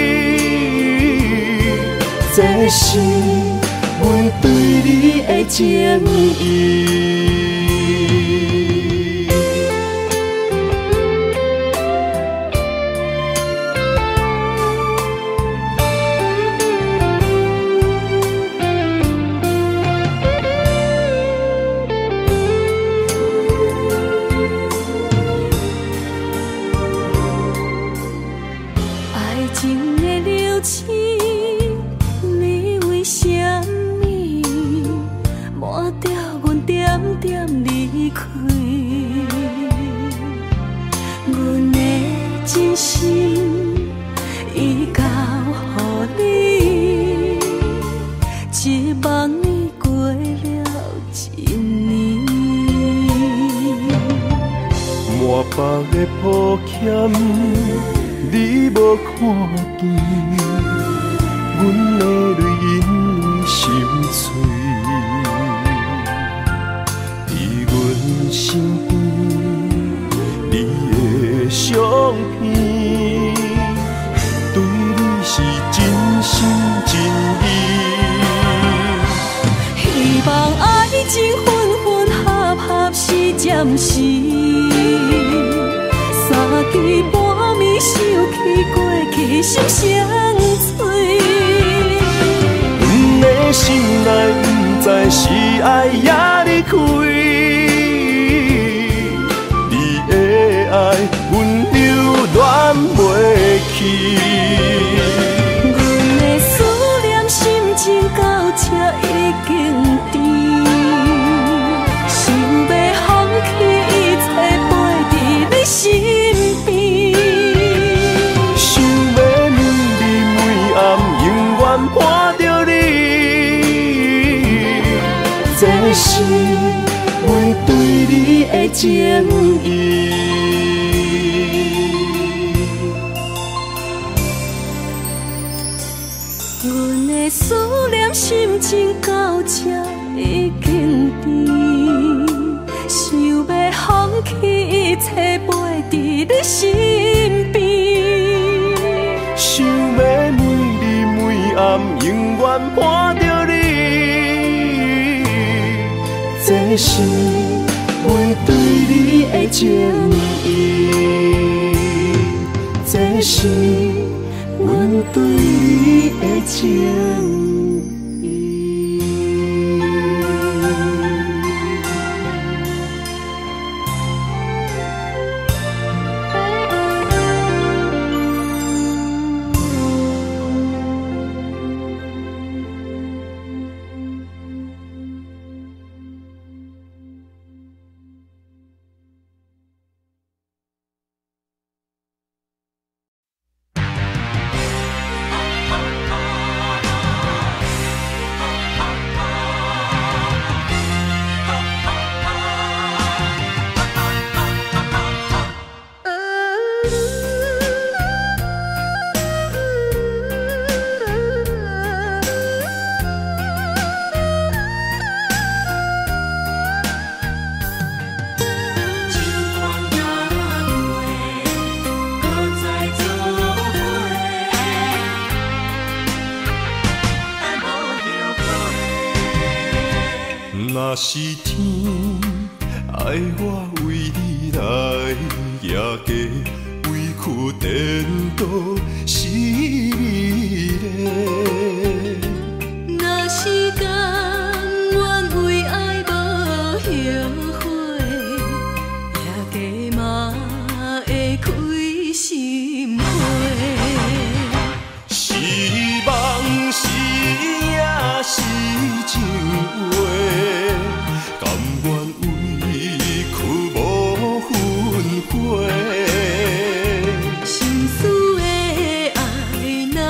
这是阮对你的情意。 爱情的流星，你为什么抹掉阮点点离开？阮的真心已交予你，一梦已过了一年。 满腹的抱歉，你无看见，阮的泪因心碎，伫阮身边，你的相片，对你是真心真意。 希望爱情分分合合是暂时，三更半暝想起过去心相随。 阮的心内不知是爱也离开，你的爱阮留恋袂去。 阮的思念心情到这已经甜，想要放弃一切陪伫你身边， 想要每日每暗永远伴着你，这是阮对你的情意。 阮的思念心情到这已经甜，想要放弃一切陪伫你身边， 想要每日每暗永远伴着你，这是阮对你的情意，这是阮对你的情意。若是天爱我为你来夜家，委屈颠倒是你嘞。 若是甘愿为爱无后悔，夜家嘛会开心花。 是梦是也是情话。 心思的爱，若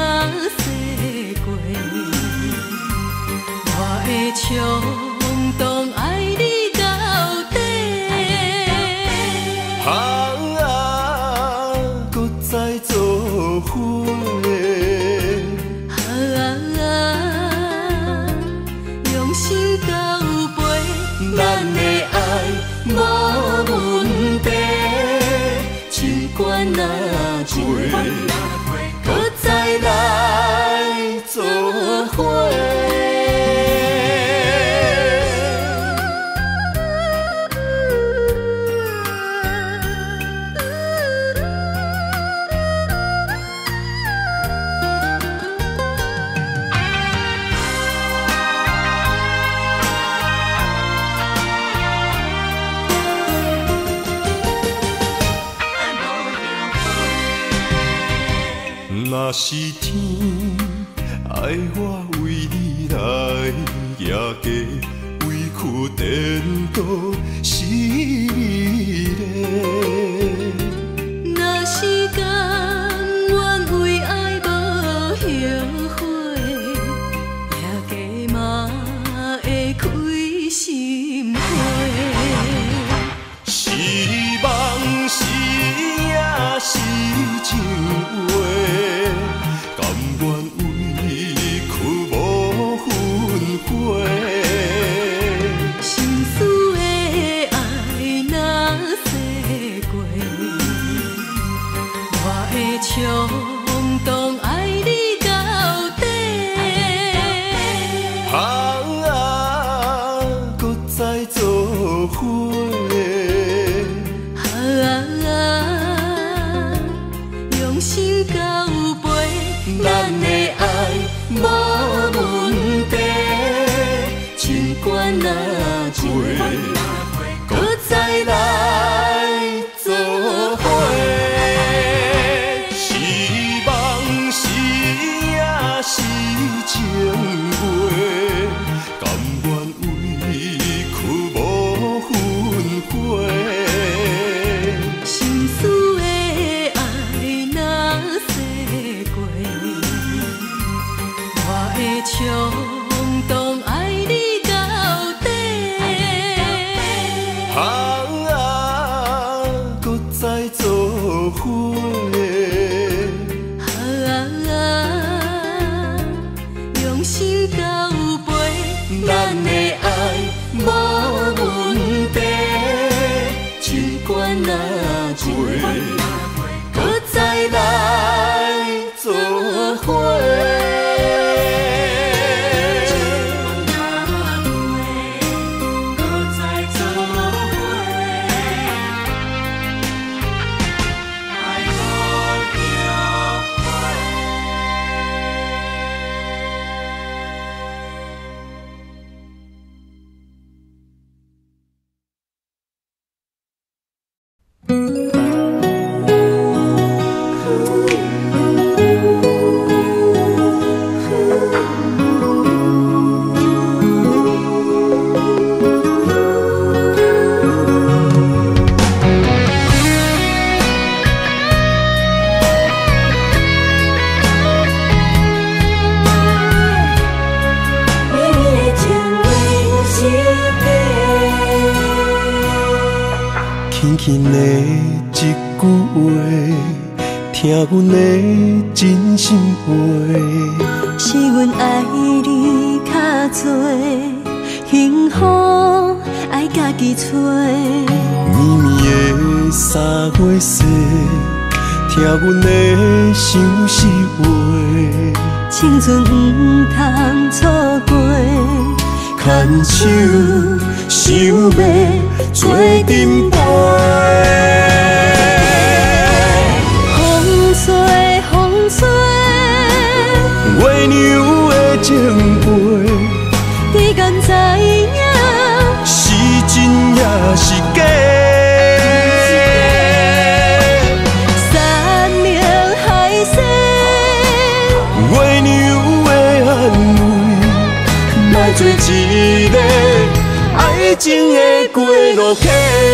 是天爱我为你来夜家委屈颠倒是你， 若是甘愿为爱无后悔，夜家嘛会开心花。 是梦是也是情话，甘愿委屈无分花。 心思的爱若洗过，我会冲动爱你到底。 搁再做伙。 用心交陪，咱的爱无问题，尽管若多，搁再来做伙。 是梦是也是情话，甘愿委屈无分花。 心思的爱若洗过，我会冲动爱你到底。 搁再做伙。 用心交陪，咱的爱无问题，尽管若多，搁再来做伙。 轻轻的一句话，听阮的真心话。 是阮爱你较多，幸福爱家己找。 绵绵的三月雪，听阮的相思话。 青春不通错过， 牵手想要做阵陪。 风吹风吹， 月娘的情话， 你敢知影？ 是真也是假？ 山明海誓， 月娘的安慰，来做一个爱情的过路客。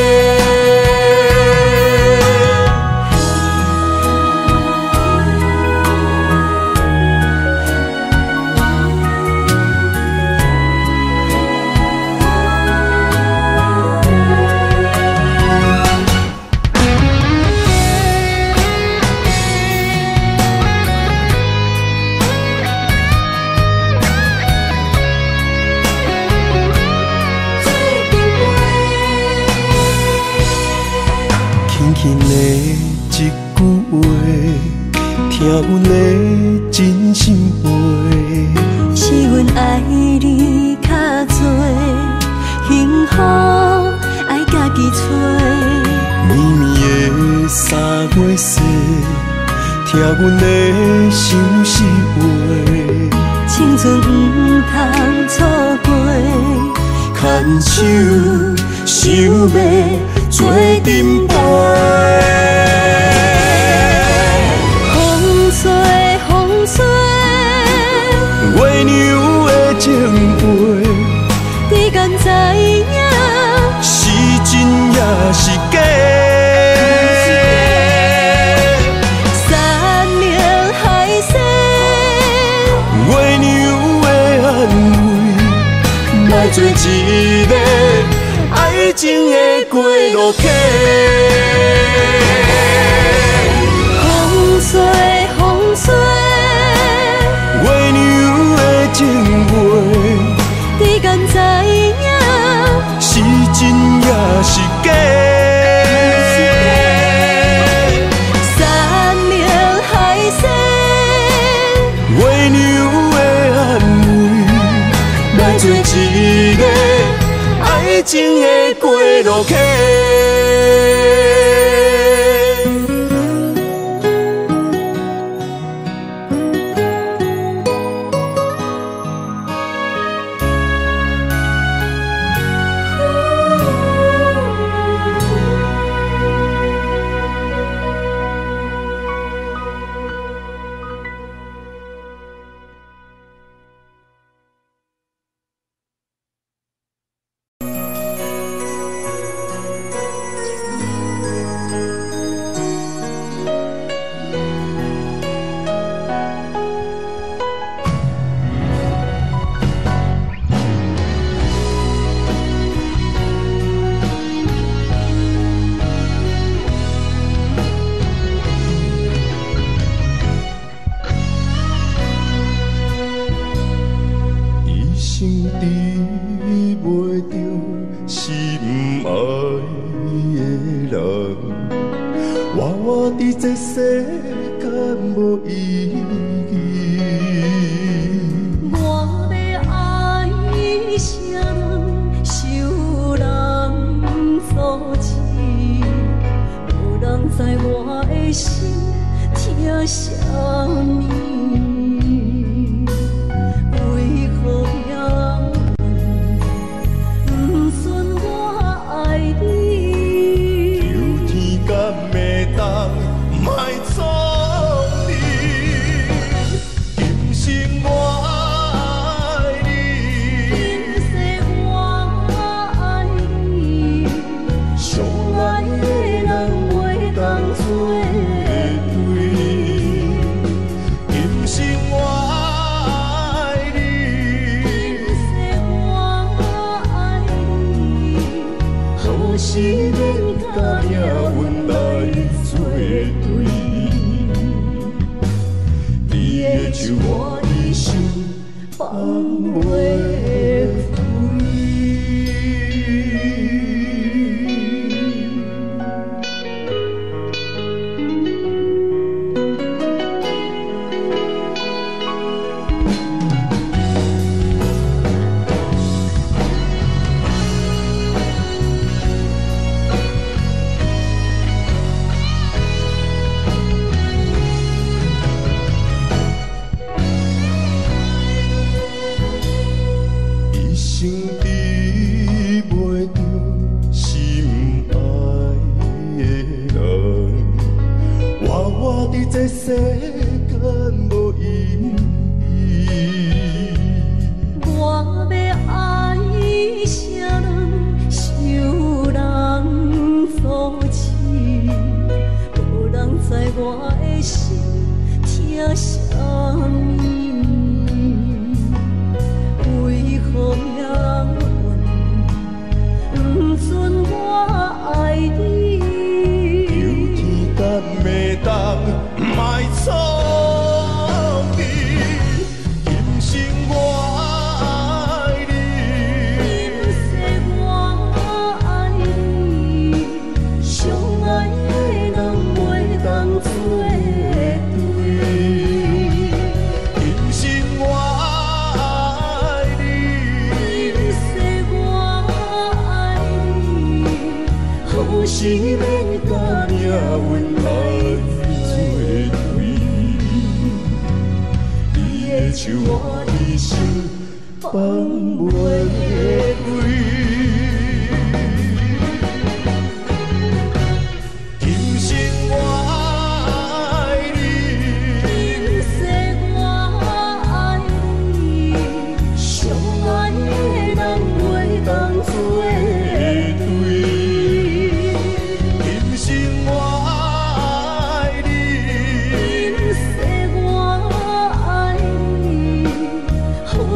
轻的一句话，听阮的真心话。 是阮爱你较多，幸福爱家己找。 绵绵的三月雪，听阮的相思话。 青春不通错过， 牵手想要做阵陪。 风吹风是假。 山明海誓， 月娘的安慰，莫做一个爱情的过路客。 风吹风吹， 月娘的情话， 你敢知影？ 是真也是假？ 山明海誓， 月娘的安慰，莫做一个爱情的过路客。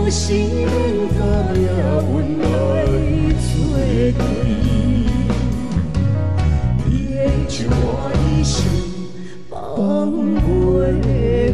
是恁甲命运来作对，你的情我一生放袂。